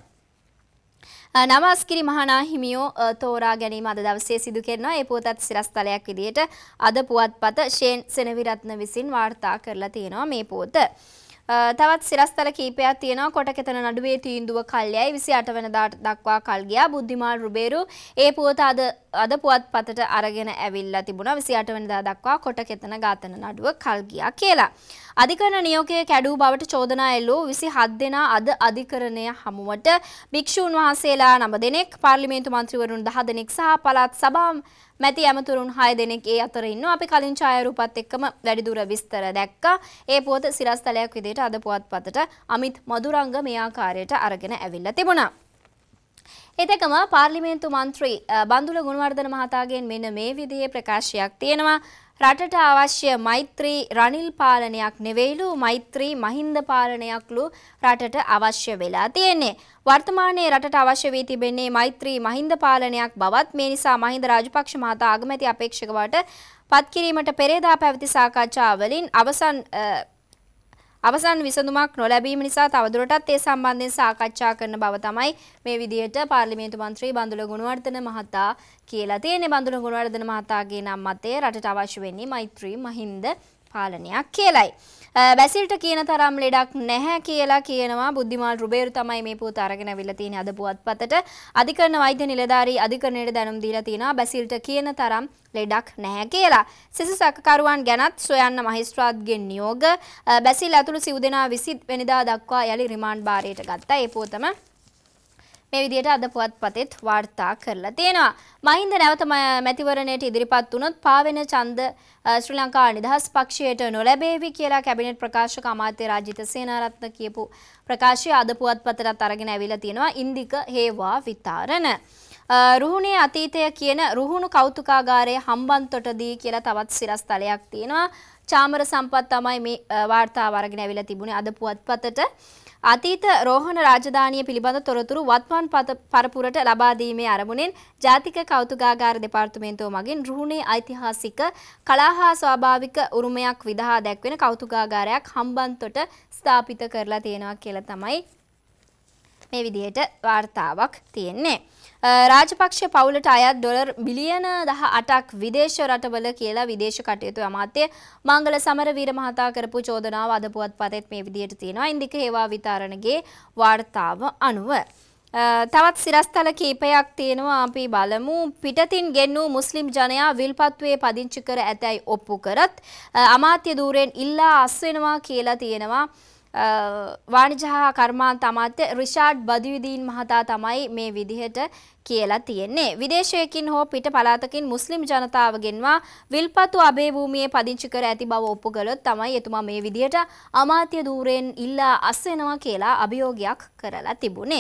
නවස්කිරි මහනා හිමියෝ තෝරා ගැනීම අද දවසේ සිදු කරනවා. ඒ පුවතත් සිරස්තලයක් විදිහට අද පුවත්පත ෂේන් සෙනවිරත්න විසින් වාර්තා කරලා තියෙනවා මේ පුවත. තවත් සිරස්තල කීපයක් තියෙනවා. කොටකෙතන නඩුවේ තීන්දුව කල්යයි විසි අට වෙනිදාට දක්වා කල් ගියා. බුද්ධිමාල් රුබේරු ඒ පුවත අද අද පුවත්පතට අරගෙන ඇවිල්ලා තිබුණා. විසි අට වෙනිදා දක්වා කොටකෙතන ඝාතන නඩුව කල් ගියා කියලා. අධිකරණ නියෝගයේ කැඩූ බවට චෝදනා එල්ලූ විසි හත් දෙනා අද අධිකරණය හමුවට භික්ෂූන් වහන්සේලා නව දෙනෙක්, පාර්ලිමේන්තු මන්ත්‍රීවරුන් දහ දෙනෙක් සහ පළාත් සභා මැති ඇමතුරුන් හය දෙනෙක් ඒ අතර ඉන්නවා. අපි කලින් ඡායාරූපත් එක්කම වැඩිදුර විස්තර දැක්කා. ඒ පුවත සිරස්තලයක් විදිහට අද පුවත්පතට අමිත් මදුරංග මේ ආකාරයට අරගෙන ඇවිල්ලා තිබුණා. එතකම පාර්ලිමේන්තු මන්ත්‍රී බන්දුල ගුණවර්ධන මහතාගෙන් මෙන්න මේ විදිහේ ප්‍රකාශයක් තියෙනවා. රටට අවශ්‍ය මෛත්‍රී රනිල් පාලනයක් නෙවෙයිලු මෛත්‍රී මහින්ද පාලනයක්ලු රටට අවශ්‍ය වෙලා තියෙන්නේ. වර්තමානයේ රටට අවශ්‍ය වී තිබෙන්නේ මෛත්‍රී මහින්ද පාලනයක් බවත් මේ නිසා මහින්ද රාජපක්ෂ මහතා අගමැති අපේක්ෂක බවට පත් කිරීමට පෙරේදා පැවති සාකච්ඡාවලින් අවසන් අවසන් විසඳුමක් නොලැබීම නිසා තවදුරටත් ඒ සම්බන්ධයෙන් සාකච්ඡා කරන බව තමයි මේ විදිහට පාර්ලිමේන්තු මන්ත්‍රී බන්දුල ගුණවර්ධන මහතා කියලා තියෙන්නේ. බන්දුල ගුණවර්ධන මහතාගේ නම් මතය රටට අවශ්‍ය වෙන්නේ මෛත්‍රී මහින්ද පාලනයක් කියලයි. බැසිල්ට කියන තරම් ලෙඩක් නැහැ කියලා කියනවා. බුද්ධිමාල් රුබේරු තමයි මේ පුවත අරගෙන අවිල්ලා තියෙන්නේ අද පුවත්පතට. අධිකරණ වෛද්‍ය නිලධාරී අධිකරණයට දැනුම් දීලා තිනවා බැසිල්ට කියන තරම් ලෙඩක් නැහැ කියලා. සිසු සැකකරුවන් ගැනත් සොයන්න මහේස්ත්‍රාත්ගෙන් නියෝග. බැසිල් ඇතුළු සිව් දෙනා විසි වෙනිදා දක්වා යලි රිමාන්ඩ් භාරයට ගත්තා. ඒ පුවතම මේ විදිහට අද පුවත්පතෙත් වාර්තා කරලා තියෙනවා. මහින්ද නැවත මැතිවරණයට ඉදිරිපත් වුණොත් පාවෙන ඡන්ද ශ්‍රී ලංකා නිදහස් පක්ෂයට නොලැබේවි කියලා කැබිනට් ප්‍රකාශක අමාත්‍ය රාජිත සේනාරත්න කියපු ප්‍රකාශය අද පුවත්පතට අරගෙන ඇවිල්ලා තියෙනවා. ඉන්දික හේවා විතරණ රුහුණේ අතීතය කියන රුහුණු කෞතුකාගාරයේ හම්බන්තොටදී කියලා තවත් සිරස්තලයක් තියෙනවා. චාමර සම්පත් තමයි මේ වාර්තාව අරගෙන ඇවිල්ලා තිබුණේ අද පුවත්පතට. අතීත රෝහණ රාජධානිය පිළිබඳ තොරතුරු වත්මන් පරපුරට ලබා දීමේ අරමුණෙන් ජාතික කෞතුකාගාර දෙපාර්තමේන්තුව මගින් රුහුණේ ඓතිහාසික කලා හා ස්වාභාවික උරුමයක් විදහා දැක්වෙන කෞතුකාගාරයක් හම්බන්තොට ස්ථාපිත කරලා තියෙනවා කියලා තමයි මේ විදිහට වාර්තාවක් තියෙන්නේ. රාජපක්ෂ පවුලට අයත් ඩොලර් බිලියන දහ අටක් විදේශ රටවල කියලා විදේශ කටයුතු අමාත්‍ය මංගල සමරවීර මහතා කරපු චෝදනාව අද පුවත්පතෙත් මේ විදිහට තියෙනවා. ඉන්දික හේවා විතරණගේ වාර්තාව අනුව තවත් සිරස්තල කීපයක් තියෙනවා. අපි බලමු. පිටතින් ගෙන්නූ මුස්ලිම් ජනයා විල්පත්තුවේ පදිංචි කර ඇතැයි ඔප්පු කරත් අමාත්‍ය ධූරයෙන් ඉල්ලා අස් වෙනවා කියලා තියෙනවා. වාණිජ හා කර්මාන්ත අමාත්‍ය රිෂාඩ් බදියුදීන් මහතා තමයි මේ විදිහට කියලා තියෙන්නේ. විදේශයකින් හෝ පිට පළාතකින් මුස්ලිම් ජනතාවගෙන්වා විල්පත්තු අබේ භූමියේ පදිංචි කර ඇති බව ඔප්පු කළොත් තමයි එතුමා මේ විදිහට අමාත්‍ය ධූරයෙන් ඉල්ලා අස් වෙනවා කියලා අභියෝගයක් කරලා තිබුණේ.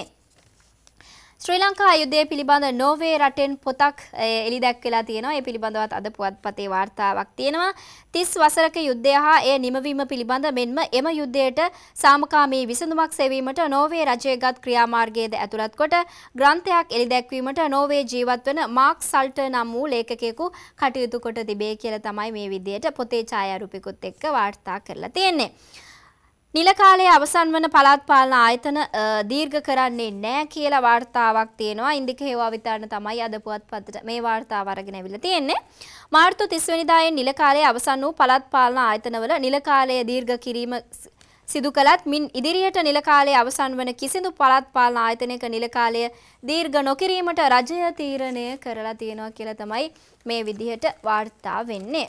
ශ්‍රී ලංකා යුද්ධය පිළිබඳ නෝර්වේ රටෙන් පොතක් එළි දැක්වලා තියෙනවා. ඒ පිළිබඳවත් අද පුවත්පතේ වාර්තාවක් තියෙනවා. තිස් වසරක යුද්ධය හා එය නිමවීම පිළිබඳ මෙන්ම එම යුද්ධයට සාමකාමී විසඳුමක් සෙවීමට නෝර්වේ රජයගත් ක්‍රියාමාර්ගයේද ඇතුළත් කොට ග්‍රන්ථයක් එළි දැක්වීමට නෝර්වේ ජීවත් වන මාක් සල්ටර් නම් වූ ලේඛකයෙකු කටයුතු කොට තිබේ කියලා තමයි මේ විදිහට පොතේ ඡායාරූපිකුත් එක්ක වාර්තා කරලා තියෙන්නේ. නිල කාලයේ අවසන් වන පළාත් පාලන ආයතන දීර්ඝ කරන්නේ නැහැ කියලා වාර්තාවක් තියෙනවා. ඉන්දික හේවා විතරණ තමයි අද පුවත්පතට මේ වාර්තාව අරගෙන අවිල්ලා තියෙන්නේ. මාර්තු තිස් වෙනිදායෙන් නිල කාලයේ අවසන් වූ පළාත් පාලන ආයතනවල නිල කාලය දීර්ඝ කිරීම සිදු කළත් මින් ඉදිරියට නිල කාලයේ අවසන් වන කිසිදු පළාත් පාලන ආයතනයක නිල කාලය දීර්ඝ නොකිරීමට රජය තීරණය කරලා තියෙනවා කියලා තමයි මේ විදිහට වාර්තා වෙන්නේ.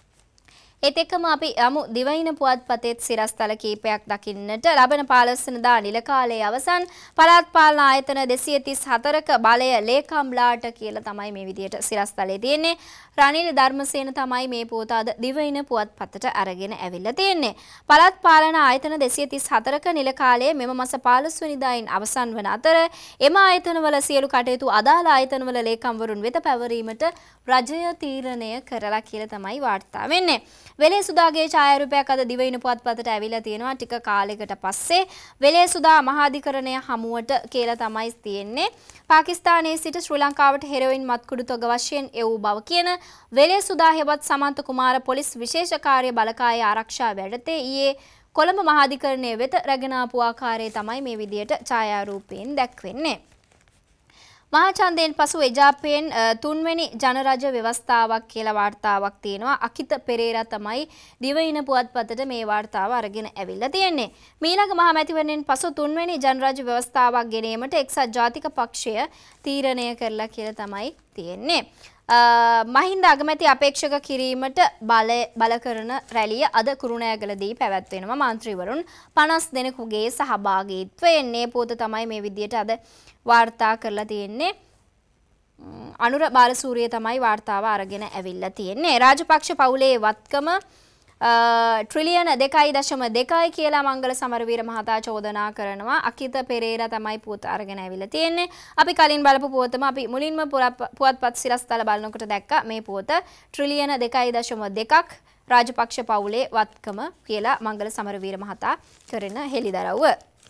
ඒත් එක්කම අපි යමු දිවයින පුවත්පතේත් සිරස්තල කීපයක් දකින්නට. ලබන පහළොස් වෙනිදා නිල කාලයේ අවසන් පළාත් පාලන ආයතන දෙසිය තිස් හතරක බලය ලේකම්ලාට කියලා තමයි මේ විදිහට සිරස්තලේ තියෙන්නේ. රනිල් ධර්මසේන තමයි මේ පොත අද දිවයින පුවත්පතට අරගෙන ඇවිල්ලා තියෙන්නේ. පළාත් පාලන ආයතන දෙසිය තිස් හතරක නිල කාලයේ මෙම මාස පහළොස් වෙනිදායින් අවසන් වන අතර එම ආයතනවල සියලු කටයුතු අදාළ ආයතනවල ලේකම්වරුන් වෙත පැවරීමට රජය තීරණය කරලා කියලා තමයි වාර්තා වෙන්නේ. වෙලේසුදාගේ ඡායාරූපයක් අද දිවයින පුවත්පතට ඇවිල්ලා තියෙනවා. ටික කාලයකට පස්සේ වෙලේසුදා මහාධිකරණය හමුවට කියලා තමයි තියෙන්නේ. පාකිස්තානයේ සිට ශ්‍රී ලංකාවට හෙරොයින් මත්කුඩු තොග වශයෙන් එවූ බව කියන වෙලේසුදා හෙවත් සමන්ත කුමාර පොලිස් විශේෂ කාර්ය බලකායේ ආරක්ෂා වැඩතේ ඊයේ කොළඹ මහාධිකරණය වෙත රැගෙන ආපු ආකාරය තමයි මේ විදියට ඡායාරූපයෙන් දැක්වෙන්නේ. මහාචන්දයෙන් පසු එජාපයෙන් තුන්වෙනි ජනරජ ව්‍යවස්ථාවක් කියලා වාර්තාවක් තියෙනවා. අකිත පෙරේරා තමයි දිවයින පුවත්පතට මේ වාර්තාව අරගෙන ඇවිල්ලා තියෙන්නේ. මීළඟ මහමැතිවරණයෙන් පසු තුන්වෙනි ජනරජ ව්‍යවස්ථාවක් ගෙනීමට එක්සත් ජාතික පක්ෂය තීරණය කරලා කියලා තමයි තියෙන්නේ. මහින්ද අගමැති අපේක්ෂක කිරීමට බල බල කරන රැළිය අද කුරුණෑගලදී පැවැත්වෙනවා. මන්ත්‍රීවරුන් පනස් දෙනෙකුගේ සහභාගීත්වයෙන් මේ පොත තමයි මේ විදියට අද වාර්තා කරලා තියෙන්නේ. අනුර බාලසූරිය තමයි වාර්තාව අරගෙන ඇවිල්ලා තියෙන්නේ. රාජපක්ෂ පවුලේ වත්කම ට්‍රිලියන දෙකයි දශම දෙකයි කියලා මංගල සමරවීර මහතා චෝදනා කරනවා. අකිත පෙරේරා තමයි පුවත අරගෙන ඇවිල්ලා තියෙන්නේ. අපි කලින් බලපු පුවතම අපි මුලින්ම පුවත්පත් සිරස්තල බලනකොට දැක්කා මේ පුවත ට්‍රිලියන දෙකයි දශම දෙකක් රාජපක්ෂ පවුලේ වත්කම කියලා මංගල සමරවීර මහතා කරන හෙළිදරව්ව.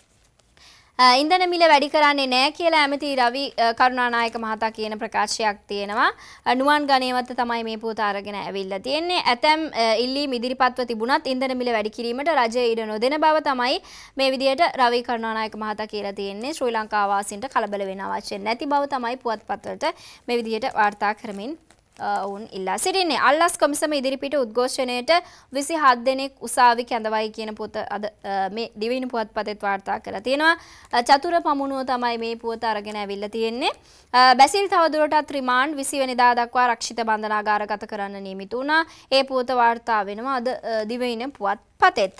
ඉන්ධන මිල වැඩි කරන්නේ නැහැ කියලා ඇමති රවි කරුණානායක මහතා කියන ප්‍රකාශයක් තියෙනවා. නුවන් ගණේවත තමයි මේ පුවත අරගෙන ඇවිල්ලා තියෙන්නේ. ඇතැම් ඉල්ලීම් ඉදිරිපත්ව තිබුණත් ඉන්ධන මිල වැඩි කිරීමට රජය ඉඩ නොදෙන බව තමයි මේ විදියට රවි කරුණානායක මහතා කියලා තියෙන්නේ. ශ්‍රී ලංකා වාසීන්ට කලබල වෙන අවශ්‍ය නැති බව තමයි පුවත්පත්වලට මේ විදියට වාර්තා කරමින් ඔවුන් ඉල්ලා සිටින්නේ. අල්ලස් කොමිසම ඉදිරිපිට උද්ඝෝෂණයට විසිහත් දෙනෙක් උසාවි කැඳවයි කියන පොත අද මේ දිවයින පුවත්පතේත් වාර්තා කරලා තියෙනවා. චතුර පමුණුව තමයි මේ පුවත අරගෙන ඇවිල්ලා තියෙන්නේ. බැසිල් තවදුරටත් රිමාන්ඩ් විසි වෙනිදා දක්වා රක්ෂිත බන්ධනාගාරගත කරන්න නියමිත වුණා. ඒ පුවත වාර්තා වෙනවා අද දිවයින පුවත්පතේත්.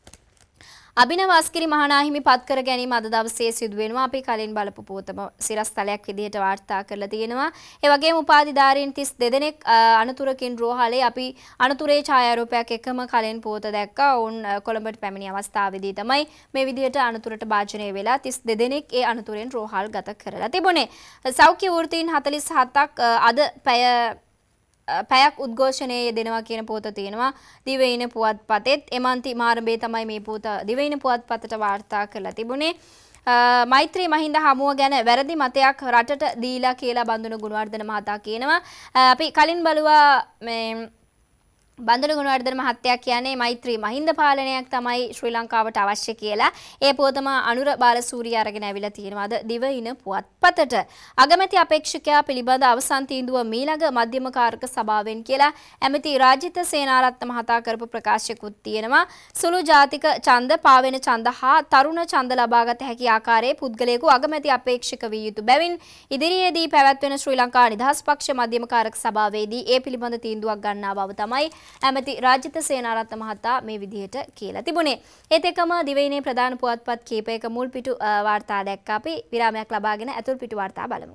අභිනව අස්කිරි මහානාහිමි පත් කර ගැනීම අද දවසේ සිදු වෙනවා. අපි කලින් බලපු පුවතම සිරස්තලයක් විදිහට වාර්තා කරලා තියෙනවා. ඒ වගේම උපාධිධාරීන් තිස් දෙදෙනෙක් අනතුරකින් රෝහලේ අපි අනතුරේ ඡායාරූපයක් එකම කලින් පුවත දැක්කා. ඔවුන් කොළඹට පැමිණි අවස්ථාවේදී තමයි මේ විදිහට අනතුරට භාජනය වෙලා තිස් දෙදෙනෙක් ඒ අනතුරෙන් රෝහල් ගත කරලා තිබුණේ. සෞඛ්‍ය වෘත්තීන් හතළිස් හතක් අද පැය පැයක් උද්ඝෝෂණයේ යෙදෙනවා කියන පොත තියෙනවා දිවයින පුවත්පතේත්. එමන්ති මාරඹේ තමයි මේ පොත දිවයින පුවත්පතට වාර්තා කරලා තිබුණේ. මෛත්‍රී මහින්ද හමුව ගැන වැරදි මතයක් රටට දීලා කියලා බඳුන ගුණවර්ධන මහතා කියනවා. අපි කලින් බලුවා මේ බන්දුල ගුණවර්ධන මහත්තයා කියන්නේ මෛත්‍රී මහින්ද පාලනයක් තමයි ශ්‍රී ලංකාවට අවශ්‍ය කියලා. ඒ පුවතම අනුර බාලසූරිය අරගෙන ඇවිල්ලා තියෙනවා අද දිවයින පුවත්පතට. අගමැති අපේක්ෂකයා පිළිබඳ අවසන් තීන්දුව මීළඟ මධ්‍යම කාරක සභාවෙන් කියලා ඇමති රාජිත සේනාරත්න මහතා කරපු ප්‍රකාශයකුත් තියෙනවා. සුළු ජාතික ඡන්ද, පාවෙන ඡන්ද හා තරුණ ඡන්ද ලබාගත හැකි ආකාරයේ පුද්ගලයෙකු අගමැති අපේක්ෂක විය යුතු බැවින් ඉදිරියේදී පැවැත්වෙන ශ්‍රී ලංකා නිදහස් පක්ෂ මධ්‍යම කාරක සභාවේදී ඒ පිළිබඳ තීන්දුවක් ගන්නා බව තමයි ඇමති රාජිත සේනාරත්න මහතා මේ විදිහට කියලා තිබුණේ. ඒත් එක්කම දිවයිනේ ප්‍රධාන පුවත්පත් කීපයක මුල් පිටු වාර්තා දැක්ක අපි විරාමයක් ලබාගෙන අතුල් පිටු වාර්තා බලමු.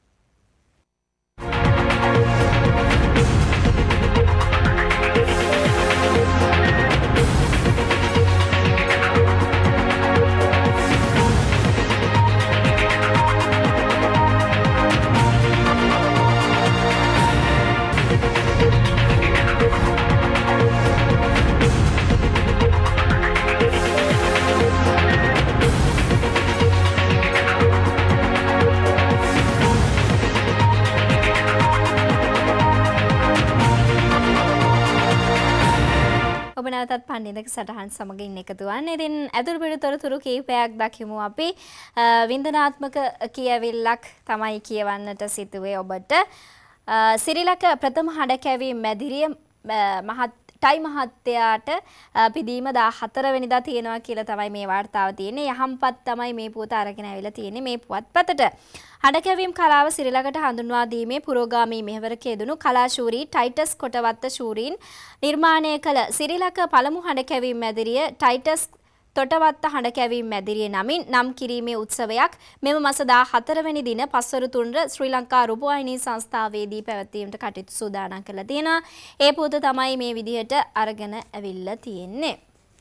ඔබ නැවතත් පන්හිඳක සටහන් සමගින් එකතු වන්න. ඉතින් ඇතුළු පිටු තොරතුරු කීපයක් දකිමු අපි. වින්දනාත්මක කියවිල්ලක් තමයි කියවන්නට සිදුවේ ඔබට. සිරිලක ප්‍රථම හඩකැවීම් මැදිරිය මහත් ටයි මහත්තයාට පිදීම දාහතර වෙනිදා තියෙනවා කියලා තමයි මේ වාර්තාව තියෙන්නේ. යහම්පත් තමයි මේ පුවත අරගෙන ඇවිල්ලා තියෙන්නේ මේ පුවත්පතට. හඩකැවීම් කලාව සිරිලකට හඳුන්වා දීමේ පුරෝගාමී මෙහෙවරක යෙදුණු කලාශූරී ටයිටස් කොටවත්ත ශූරීන් නිර්මාණය කළ සිරිලක පළමු හඩකැවීම් මැදිරිය ටයිටස් තොටවත්ත හඬකැවීම් මැදිරිය නමින් නම් කිරීමේ උත්සවයක් මෙම මාස දාහතර වෙනි දින පස්වරු තුනට ශ්‍රී ලංකා රූපවාහිනී සංස්ථාවේදී පැවැත්වීමට කටයුතු සූදානම් කරලා තියෙනවා. ඒ පුවත තමයි මේ විදිහට අරගෙන ඇවිල්ලා තියෙන්නේ.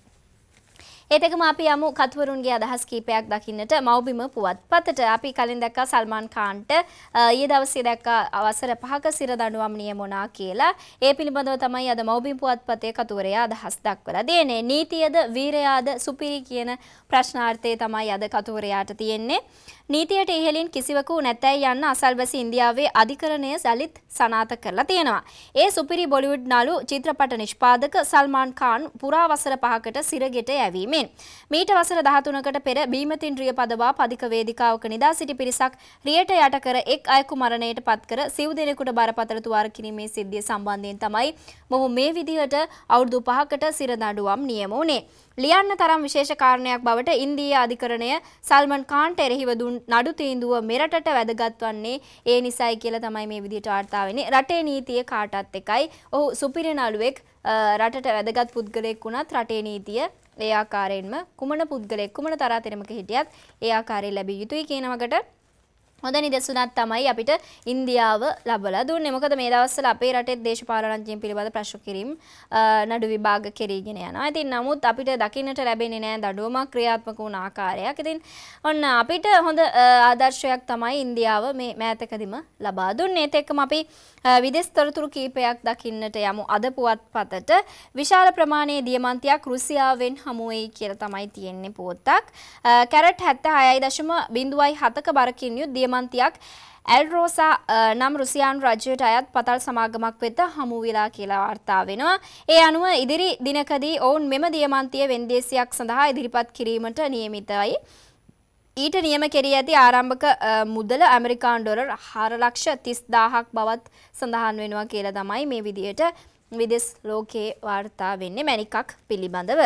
ඒත් එක්කම අපි යමු කතුවරුන්ගේ අදහස් කීපයක් දකින්නට මව්බිම පුවත්පතට. අපි කලින් දැක්කා සල්මාන් ખાන්ට ඊයේ දවසේ දැක්කා අවසර පහක සිර දඬුවම් නියමුණා කියලා. ඒ පිළිබඳව තමයි අද මව්බිම පුවත්පතේ කතුවරයා අදහස් දක්වලා දෙන්නේ. නීතියද වීරයාද සුපිරි කියන ප්‍රශ්නාර්ථය තමයි අද කතුවරයාට තියෙන්නේ. නීතියට ඉහළින් කිසිවකු නැතැයි යන්න අසල්වැසි ඉන්දියාවේ අධිකරණය සැලිත් සනාථ කරලා තියෙනවා. ඒ සුපිරි බොලිවුඩ් නළු චිත්‍රපට නිෂ්පාදක සල්මාන් ખાන් පුරා වසර පහකට සිරගෙට යැවීමෙන් මීට වසර දහතුනකට පෙර බීමතින් රිය පදවා පදික වේදිකාවක නිදා සිටි පිරිසක් රියට යට කර එක් අයෙකු මරණයට පත් කර සිව් දෙනෙකුට බරපතල තුවාල කිරීමේ සිද්ධිය සම්බන්ධයෙන් තමයි මොහු මේ විදිහට අවුරුදු පහකට සිර දඬුවම් නියම වුණේ. ලියන්න තරම් විශේෂ කාරණයක් බවට ඉන්දීය අධිකරණය සල්මන් ખાන්ට එරෙහිව දුන් නඩු තීන්දුව මෙරටට වැදගත් වන්නේ ඒ නිසායි කියලා තමයි මේ විදිහට වාර්තා වෙන්නේ. රටේ නීතිය කාටත් එකයි. ඔහු සුපිරි නළුවෙක් රටට වැදගත් පුද්ගලයෙක් වුණත් රටේ නීතිය ඒ ආකාරයෙන්ම කුමන පුද්ගලයෙක් කුමන තරාතිරමක හිටියත් ඒ ආකාරයෙන් ලැබිය යුතුයි කියන වකට හොඳ නිදසුනක් තමයි අපිට ඉන්දියාව ලබලා දුන්නේ. මොකද මේ දවස්වල අපේ රටේ දේශපාලනඥයින් පිළිබඳ ප්‍රශ්න කිරීම නඩු විභාග කෙරීගෙන යනවා. ඉතින් නමුත් අපිට දකින්නට ලැබෙන්නේ නැහැ දඬුවමක් ක්‍රියාත්මක වුණ ආකාරයක්. ඉතින් ඔන්න අපිට හොඳ ආදර්ශයක් තමයි ඉන්දියාව මේ මෑතකදීම ලබා දුන්නේ. ඒත් එක්කම අපි විදේශ තොරතුරු කීපයක් දකින්නට යමු. අද පුවත්පතට විශාල ප්‍රමාණයේ දියමන්තියක් රුසියාවෙන් හමු වෙයි කියලා තමයි තියෙන්නේ පොතක්. කැරට් හැත්තෑ හයයි දශම බිංදුවයි හතක බරකින් යුත් දියමන්තියක් ඇල්රෝසා නම් රුසියානු රජයට අයත් පතල් සමාගමක් වෙත හමු වෙලා කියලා වාර්තා වෙනවා. ඒ අනුව ඉදිරි දිනකදී ඔවුන් මෙම දියමන්තිය වෙන්දේසියක් සඳහා ඉදිරිපත් කිරීමට නියමිතයි. ඊට නියම කෙරී ඇති ආරම්භක මුදල ඇමරිකානු ඩොලර් හාර ලක්ෂ තිස් දාහක් බවත් සඳහන් වෙනවා කියලා තමයි මේ විදිහට විදේශ ලෝකයේ වාර්තා වෙන්නේ මැණිකක් පිළිබඳව.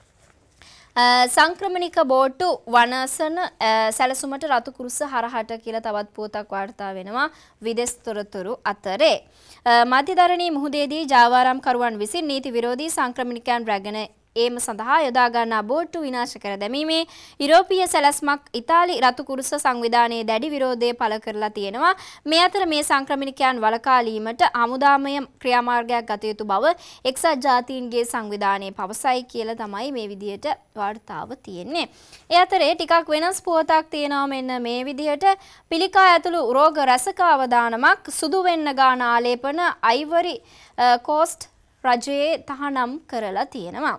සංක්‍රමණික බෝට්ටු වනසන සැලසුමට රතු කුරුස හරහට කියලා තවත් පුවතක් වාර්තා වෙනවා විදේශ තොරතුරු අතරේ. මධ්‍යධරණී මුහුදේදී ජාවාරම්කරුවන් විසින් නීති විරෝධී සංක්‍රමණිකයන් රැගෙන ඒම සඳහා යොදා ගන්නා බෝට්ටු විනාශ කර දැමීමේ යුරෝපීය සැලැස්මක් ඉතාලි රතු කුරුස සංවිධානයේ දැඩි විරෝධය පළ කරලා තියෙනවා. මේ අතර මේ සංක්‍රමණිකයන් වළකාලීමට හමුදාමය ක්‍රියාමාර්ගයක් ගත යුතු බව එක්සත් ජාතීන්ගේ සංවිධානය පවසයි කියලා තමයි මේ විදිහට වාර්තාව තියෙන්නේ. ඒ අතරේ ටිකක් වෙනස් පුවතක් තියෙනවා මෙන්න මේ විදිහට පිළිකා ඇතුළු රෝග රැසක අවදානමක් සුදු වෙන්න ගාන ආලේපන අයිවරි කෝස්ට් රජයේ තහනම් කරලා තියෙනවා.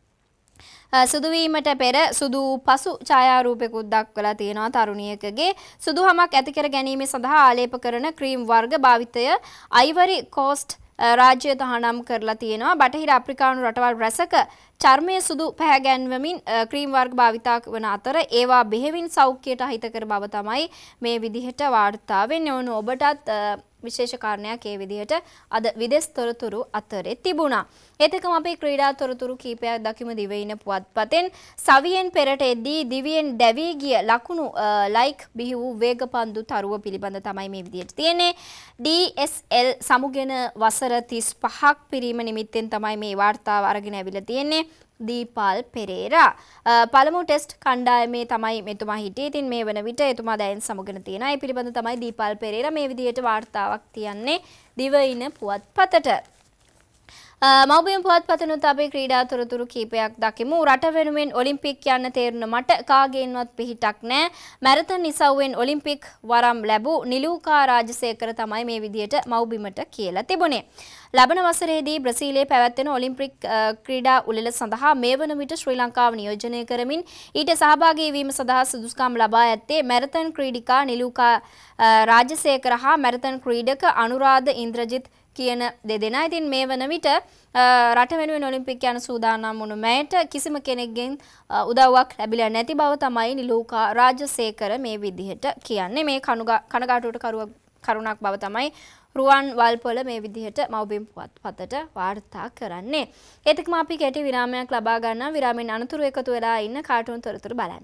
සුදුවීමට පෙර සුදු පසු ඡායාරූපයකුත් දක්වලා තියෙනවා තරුණියකගේ. සුදු හමක් ඇති කර ගැනීම සඳහා ආලේප කරන ක්‍රීම් වර්ග භාවිතය අයිවරි කෝස්ට් රාජ්‍ය තහනම් කරලා තියෙනවා. බටහිර අප්‍රිකානු රටවල් රැසක චර්මයේ සුදු පැහැගැන්වමින් ක්‍රීම් වර්ග භාවිතා වන අතර ඒවා බෙහෙවින් සෞඛ්‍යයට අහිතකර බව තමයි මේ විදිහට වාර්තා වෙන්නේ. ඕන ඔබටත් විශේෂ කාරණයක් ඒ විදිහට අද විදේශ තොරතුරු අතරේ තිබුණා. ඒත් එක්කම අපි ක්‍රීඩා තොරතුරු කීපයක් දකිමු දිවයින පුවත්පතෙන්. සවියෙන් පෙරට එද්දී දිවියෙන් දැවී ගිය ලකුණු ලයික් බිහි වූ වේගපන්දු තරුව පිළිබඳ තමයි මේ විදිහට තියෙන්නේ. ඩී එස් එල් සමුගෙන වසර තිස් පහක් පිරීම නිමිත්තෙන් තමයි මේ වාර්තාව අරගෙන ඇවිල්ලා තියෙන්නේ. දීපල් පෙරේරා පළමු ටෙස්ට් කණ්ඩායමේ තමයි මෙතුමා හිටියේ. ඉතින් මේ වන විට එතුමා දැන් සමුගෙන තියෙනවා. ඒ පිළිබඳ තමයි දීපල් පෙරේරා මේ විදිහට වාර්තාවක් තියන්නේ දිවයින පුවත්පතට. මව්බිම පුවත්පතනොත් අපි ක්‍රීඩා තොරතුරු කීපයක් දකිමු. රට වෙනුවෙන් ඔලිම්පික් යන්න තේරුණ මට කාගේන්වත් පිහිටක් නැහැ. මැරතන් ඉසව්වෙන් ඔලිම්පික් වරම් ලැබූ නිලූකා රාජසේකර තමයි මේ විදිහට මව්බිමට කියලා තිබුණේ. ලබන වසරේදී බ්‍රසීලයේ පැවැත්වෙන ඔලිම්පික් ක්‍රීඩා උළෙල සඳහා මේ වන විට ශ්‍රී ලංකාව නියෝජනය කරමින් ඊට සහභාගී වීම සඳහා සුදුසුකම් ලබා ඇත්තේ මැරතන් ක්‍රීඩිකා නිලූකා රාජසේකර හා මැරතන් ක්‍රීඩක අනුරාධ ඉන්ද්‍රජිත් කියන දෙදෙනා. ඉතින් මේ වන විට රට වෙනුවෙන් ඔලිම්පික් යන සූදානම් වුණු මෑට කිසිම කෙනෙක්ගෙන් උදව්වක් ලැබිලා නැති බව තමයි නිලූකා රාජසේකර මේ විදිහට කියන්නේ. මේ කනගාටුවට කරුණක් බව තමයි රුවන් වල්පොල මේ විදිහට මව්බිම් පුවත්පතට වාර්තා කරන්නේ. ඒත් එක්කම අපි කෙටි විරාමයක් ලබා ගන්නවා. විරාමෙන් අනතුරු එකතු වෙලා ඉන්න කාටුන් තොරතුරු බලන්න.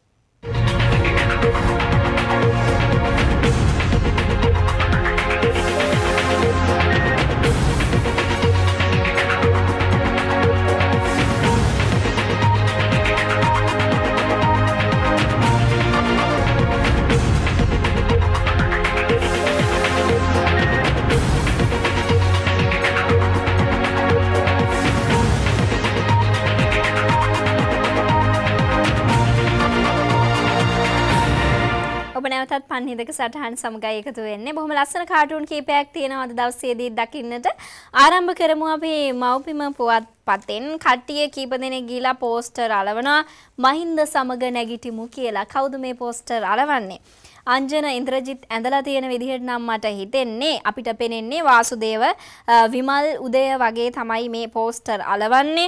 ඔබ නැවතත් පන්හිඳක සටහන් සමගයි එකතු වෙන්නේ. බොහොම ලස්සන කාටුන් කීපයක් තියෙනවා අද දවසේදී දකින්නට. ආරම්භ කරමු අපි මව්බිම පුවත්පතෙන්. කට්ටිය කීප දෙනෙක් ගිහිලා පෝස්ටර් අලවනවා මහින්ද සමග නැගිටිමු කියලා. කවුද මේ පෝස්ටර් අලවන්නේ? අංජන ඉන්ද්‍රජිත් ඇඳලා තියෙන විදිහට නම් මට හිතෙන්නේ අපිට පෙනෙන්නේ වාසුදේව විමල් උදය වගේ තමයි මේ පෝස්ටර් අලවන්නේ.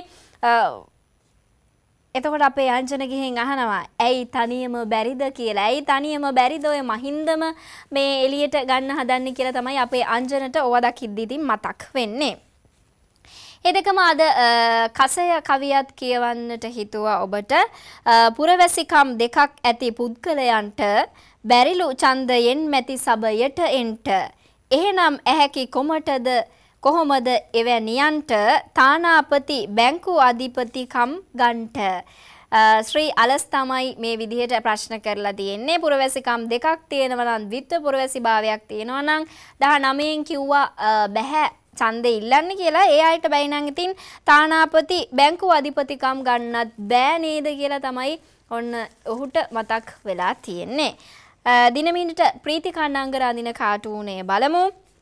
එතකොට අපේ අංජන ගිහින් අහනවා ඇයි තනියම බැරිද කියලා. ඇයි තනියම බැරිද ඔය මහින්දම මේ එළියට ගන්න හදන්නේ කියලා තමයි අපේ අංජනට ඕවා දකිද්දී ඉතින් මතක් වෙන්නේ. ඒ දෙකම අද කසය කවියත් කියවන්නට හිතුවා ඔබට. පුරවැසිකම් දෙකක් ඇති පුද්ගලයන්ට බැරිලු ඡන්දයෙන් මැති සබයට එන්ට. එහෙනම් ඇහැකි කොමටද කොහොමද එවැනියන්ට තානාපති බැංකු අධිපතිකම් ගන්ට. ශ්‍රී අලස් තමයි මේ විදිහට ප්‍රශ්න කරලා තියෙන්නේ. පුරවැසිකම් දෙකක් තියෙනවා නම් ද්විත්ව පුරවැසි භාවයක් තියෙනවා නම් දහනවයෙන් කිව්වා බැහැ ඡන්දෙ ඉල්ලන්න කියලා. ඒ අයට බැයි නම් ඉතින් තානාපති බැංකු අධිපතිකම් ගන්නත් බෑ නේද කියලා තමයි ඔන්න ඔහුට මතක් වෙලා තියෙන්නේ. දිනමිනිට ප්‍රීති කණ්ණාංග රඳින කාටුනේ බලමු.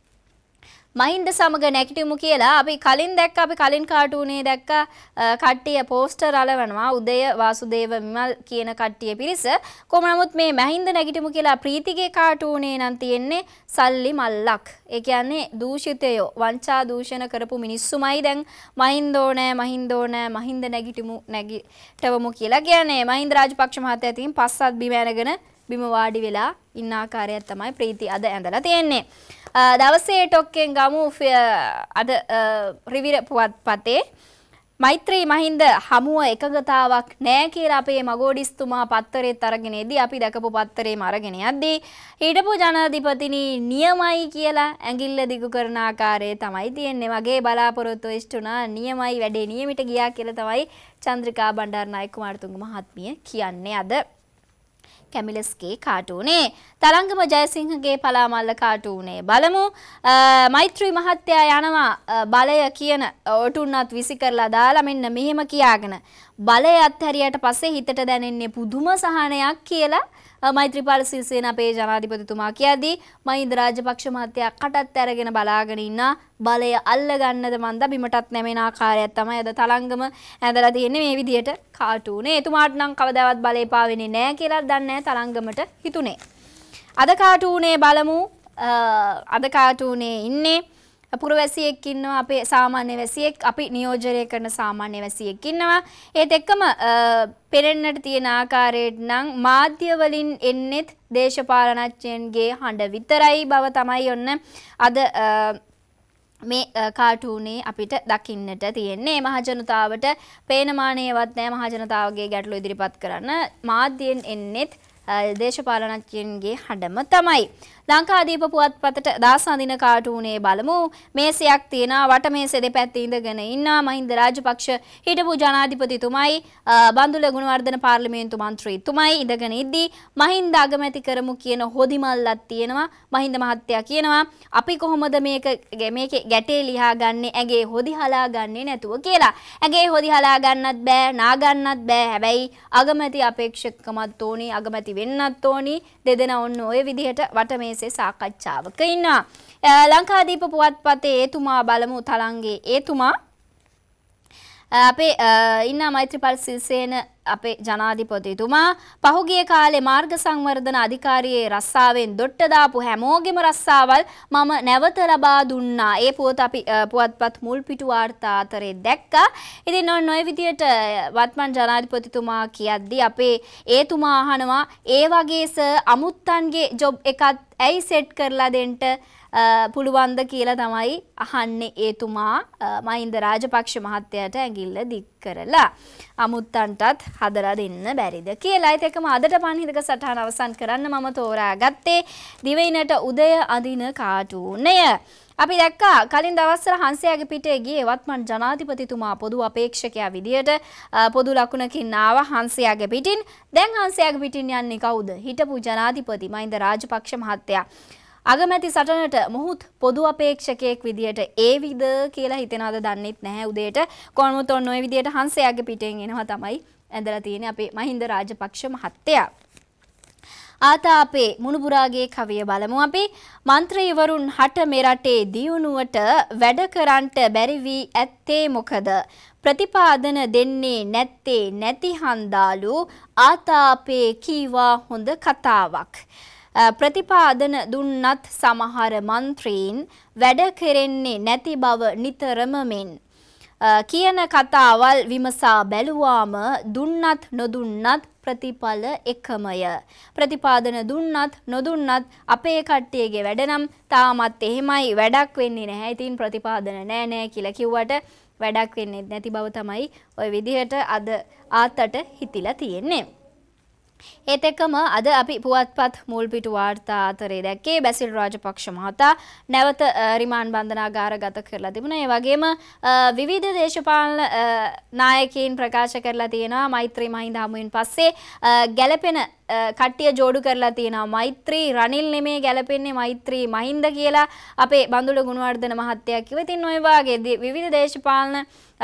මහින්ද සමග නැගිටිමු කියලා අපි කලින් දැක්ක අපි කලින් කාටුනේ දැක්ක කට්ටිය පෝස්ටර් අලවනවා උදය වාසුදේව විමල් කියන කට්ටිය පිරිස. කොහොම නමුත් මේ මහින්ද නැගිටිමු කියලා ප්‍රීතිගේ කාටුනේ නම් තියෙන්නේ සල්ලි මල්ලක්. ඒ කියන්නේ දූෂිතයෝ වංචා දූෂණ කරපු මිනිස්සුමයි දැන් මහින්දෝ නෑ මහින්දෝ නෑ මහින්ද නැගිටිමු නැගිටවමු කියලා කියන්නේ. මහින්ද රාජපක්ෂ මහත්තයා තින් පස්සත් බිම ඇනගෙන බිම වාඩි වෙලා ඉන්න ආකාරයක් තමයි ප්‍රීති අද ඇඳලා තියෙන්නේ. දවසේ ටොක්කෙන් ගමු අද රිවිර පුවත්පතේ මෛත්‍රී මහින්ද හමුව එකගතාවක් නෑ කියලා අපේ මගෝඩිස්තුමා පත්තරේත් අරගෙන එදී අපි දැකපු පත්තරේම අරගෙන යද්දී හිටපු ජනාධිපතිනි නියමයි කියලා ඇඟිල්ල දිගු කරන ආකාරය තමයි තියෙන්නේ. මගේ බලාපොරොත්තු ඉෂ්ට වුණා නියමයි වැඩේ නියමිට ගියා කියලා තමයි චන්ද්‍රිකා බණ්ඩාරනායක කුමාරතුංග මහත්මිය කියන්නේ අද කැමිලස්ගේ කාටුනේ. තරංගම ජයසිංහගේ පලාමල්ල කාටුනේ බලමු. මෛත්‍රී මහත්තයා යනවා බලය කියන ඔටුන්නත් විසි කරලා දාලා මෙන්න මෙහෙම කියාගෙන බලය අත්හැරියට පස්සේ හිතට දැනෙන්නේ පුදුම සහනයක් කියලා මෛත්‍රීපාල සිරිසේන අපේ ජනාධිපතිතුමා කියද්දී මහින්ද රාජපක්ෂ මහත්තයා කටත් අරගෙන බලාගෙන ඉන්න බලය අල්ල ගන්නද මන්ද බිමටත් නැමෙන ආකාරයක් තමයි අද තරංගම ඇඳලා තියෙන්නේ මේ විදියට කාටුනේ. එතුමාට නම් කවදාවත් බලය පාවෙන්නේ නැහැ කියලා දන්නේ තරංගමට හිතුනේ. අද කාටුනේ බලමු. අද කාටුනේ ඉන්නේ පුරවැසියෙක් ඉන්නවා, අපේ සාමාන්‍ය වැසියෙක්, අපි නියෝජනය කරන සාමාන්‍ය වැසියෙක් ඉන්නවා. ඒත් එක්කම පෙරෙන්නට තියෙන ආකාරයට නම් මාධ්‍ය වලින් එන්නේත් දේශපාලනඥයන්ගේ හඬ විතරයි බව තමයි ඔන්න අද මේ කාටුනේ අපිට දකින්නට තියෙන්නේ. මහජනතාවට පේනමානේවත් නැහැ මහජනතාවගේ ගැටලු ඉදිරිපත් කරන්න. මාධ්‍යෙන් එන්නේත් දේශපාලනඥයන්ගේ හඬම තමයි. ලංකාදීප පුවත්පතට දාසා දින කාටුනේ බලමු. මේසයක් තියෙනවා, වට මේසෙ දෙපැත්තේ ඉඳගෙන ඉන්නා මහින්ද රාජපක්ෂ හිටපු ජනාධිපතිතුමයි බන්දුල ගුණවර්ධන පාර්ලිමේන්තු මන්ත්‍රීතුමයි ඉඳගෙන ඉද්දී මහින්ද අගමැති කරමු කියන හොදිමල්ලක් තියෙනවා. මහින්ද මහත්තයා කියනවා අපි කොහොමද මේක මේකේ ගැටේ ලියා ගන්නේ ඇගේ හොදි හලා ගන්නේ නැතුව කියලා. ඇගේ හොදි හලා ගන්නත් බෑ, නා ගන්නත් බෑ. හැබැයි අගමැති අපේක්ෂකකමත් ඕනි, අගමැති වෙන්නත් ඕනි. දෙදෙනා ඔන්න ඔය විදිහට වට සාකච්ඡාවක ඉන්නවා. ලංකාදීප පුවත්පතේ එතුමා බලමු තලංගේ එතුමා අපේ ඉන්න මෛත්‍රීපාල සිරිසේන අපේ ජනාධිපතිතුමා පහුගිය කාලේ මාර්ග සංවර්ධන අධිකාරියේ රස්සාවෙන් දොට්ට දාපු හැමෝගෙම රස්සාවල් මම නැවත ලබා දුන්නා. ඒ පුවත අපි පුවත්පත් මුල් පිටු වාර්තා අතරේ දැක්කා. ඉතින් ඔන්න ඔය විදියට වත්මන් ජනාධිපතිතුමා කියද්දී අපේ ඒතුමා අහනවා ඒ වගේස අමුත්තන්ගේ ජොබ් එකත් ඇයි සෙට් කරලා දෙන්න පුළුවන්ද කියලා තමයි අහන්නේ ඒතුමා මහින්ද රාජපක්ෂ මහත්තයාට ඇඟිල්ල දික් කරලා. අමුත්තන්ටත් හදලා දෙන්න බැරිද කියලා. ඒත් එකම අදට පන්හිඳක සටහන අවසන් කරන්න මම තෝරාගත්තේ දිවයිනට උදය අදින කාටුනය. අපි දැක්කා කලින් දවස්වල හංසයාගේ පිටේ ගියේ වත්මන් ජනාධිපතිතුමා පොදු අපේක්ෂකයා විදියට පොදු ලකුණකින් ආවා හංසයාගේ පිටින්. දැන් හංසයාගේ පිටින් යන්නේ කවුද? හිටපු ජනාධිපති මහින්ද රාජපක්ෂ මහත්තයා. අගමැති සටනට මොහුත් පොදු අපේක්ෂකයෙක් විදියට ඒවිද කියලා හිතනවාද දන්නෙත් නැහැ උදේට. කොහොමද ඔන්න ඔය විදියට හංසයාගේ පිටෙන් එනවා තමයි ඇඳලා තියෙන්නේ අපේ මහින්ද රාජපක්ෂ මහත්තයා. ආතා අපේ මුණුබුරාගේ කවිය බලමු අපි. මන්ත්‍රීවරුන් හට මෙරටේ දියුණුවට වැඩ කරන්නට බැරි වී ඇත්තේ මොකද? ප්‍රතිපාදන දෙන්නේ නැත්තේ නැති හන්දාලු. ආතා අපේ කීවා හොඳ කතාවක්. ප්‍රතිපාදන දුන්නත් සමහර මන්ත්‍රීන් වැඩ කෙරෙන්නේ නැති බව නිතරම මෙන් කියන කතාවල් විමසා බැලුවාම දුන්නත් නොදුන්නත් ප්‍රතිඵල එකමය. ප්‍රතිපාදන දුන්නත් නොදුන්නත් අපේ කට්ටියගේ වැඩ නම් තාමත් එහෙමයි, වැඩක් වෙන්නේ නැහැ. ඉතින් ප්‍රතිපාදන නෑ නෑ කියලා කිව්වට වැඩක් වෙන්නේ නැති බව තමයි ওই විදිහට අද ආතට හිතිලා තියෙන්නේ. ඒත් එක්කම අද අපි පුවත්පත් මුල් පිටු වාර්තා අතරේ දැක්කේ බැසිල් රාජපක්ෂ මහතා නැවත රිමාන්ඩ් බන්ධනාගාරගත කරලා තිබුණා. ඒ වගේම විවිධ දේශපාලන නායකයින් ප්‍රකාශ කරලා තියෙනවා මෛත්‍රී මහින්ද හමුවෙන් පස්සේ ගැළපෙන කට්ටිය ජෝඩු කරලා තියෙනවා. මෛත්‍රී රනිල් නෙමේ ගැළපෙන්නේ මෛත්‍රී මහින්ද කියලා අපේ බන්දුල ගුණවර්ධන මහත්තයා කිව්වා. ඉතින් ඔය වාගේ විවිධ දේශපාලන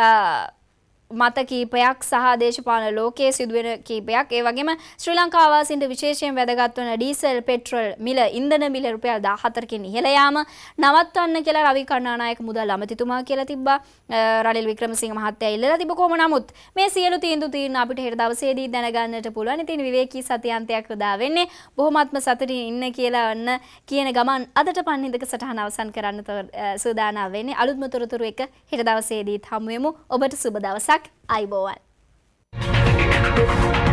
මත කීපයක් සහ දේශපාලන ලෝකයේ සිදුවෙන කීපයක් ඒ වගේම ශ්‍රී ලංකා වාසීන්ට විශේෂයෙන් වැදගත් වන ඩීසල් පෙට්‍රල් මිල ඉන්ධන මිල රුපියල් දහහතරකින් ඉහළ යාම නවත්වන්න කියලා රවි කරුණානායක මුදල් අමාත්‍යතුමා කියලා තිබ්බා. රනිල් වික්‍රමසිංහ මහත්තයා ඉල්ලලා තිබ්බ කොහොම නමුත් මේ සියලු තීන්දුව తీරන අපිට හෙට දවසේදී දැනගන්නට පුළුවන්. ඉතින් විවේකී සතියාන්තයක් උදා වෙන්නේ බොහොමත්ම සතුටින් ඉන්න කියලා වන්න කියන ගමන් අදට පන්හිඳක සටහන අවසන් කරන්න සූදානම් වෙන්නේ. අලුත්ම තොරතුරු එක හෙට දවසේදීත් හමු වෙමු. ඔබට සුබ දවසක්. අයිබෝවන්.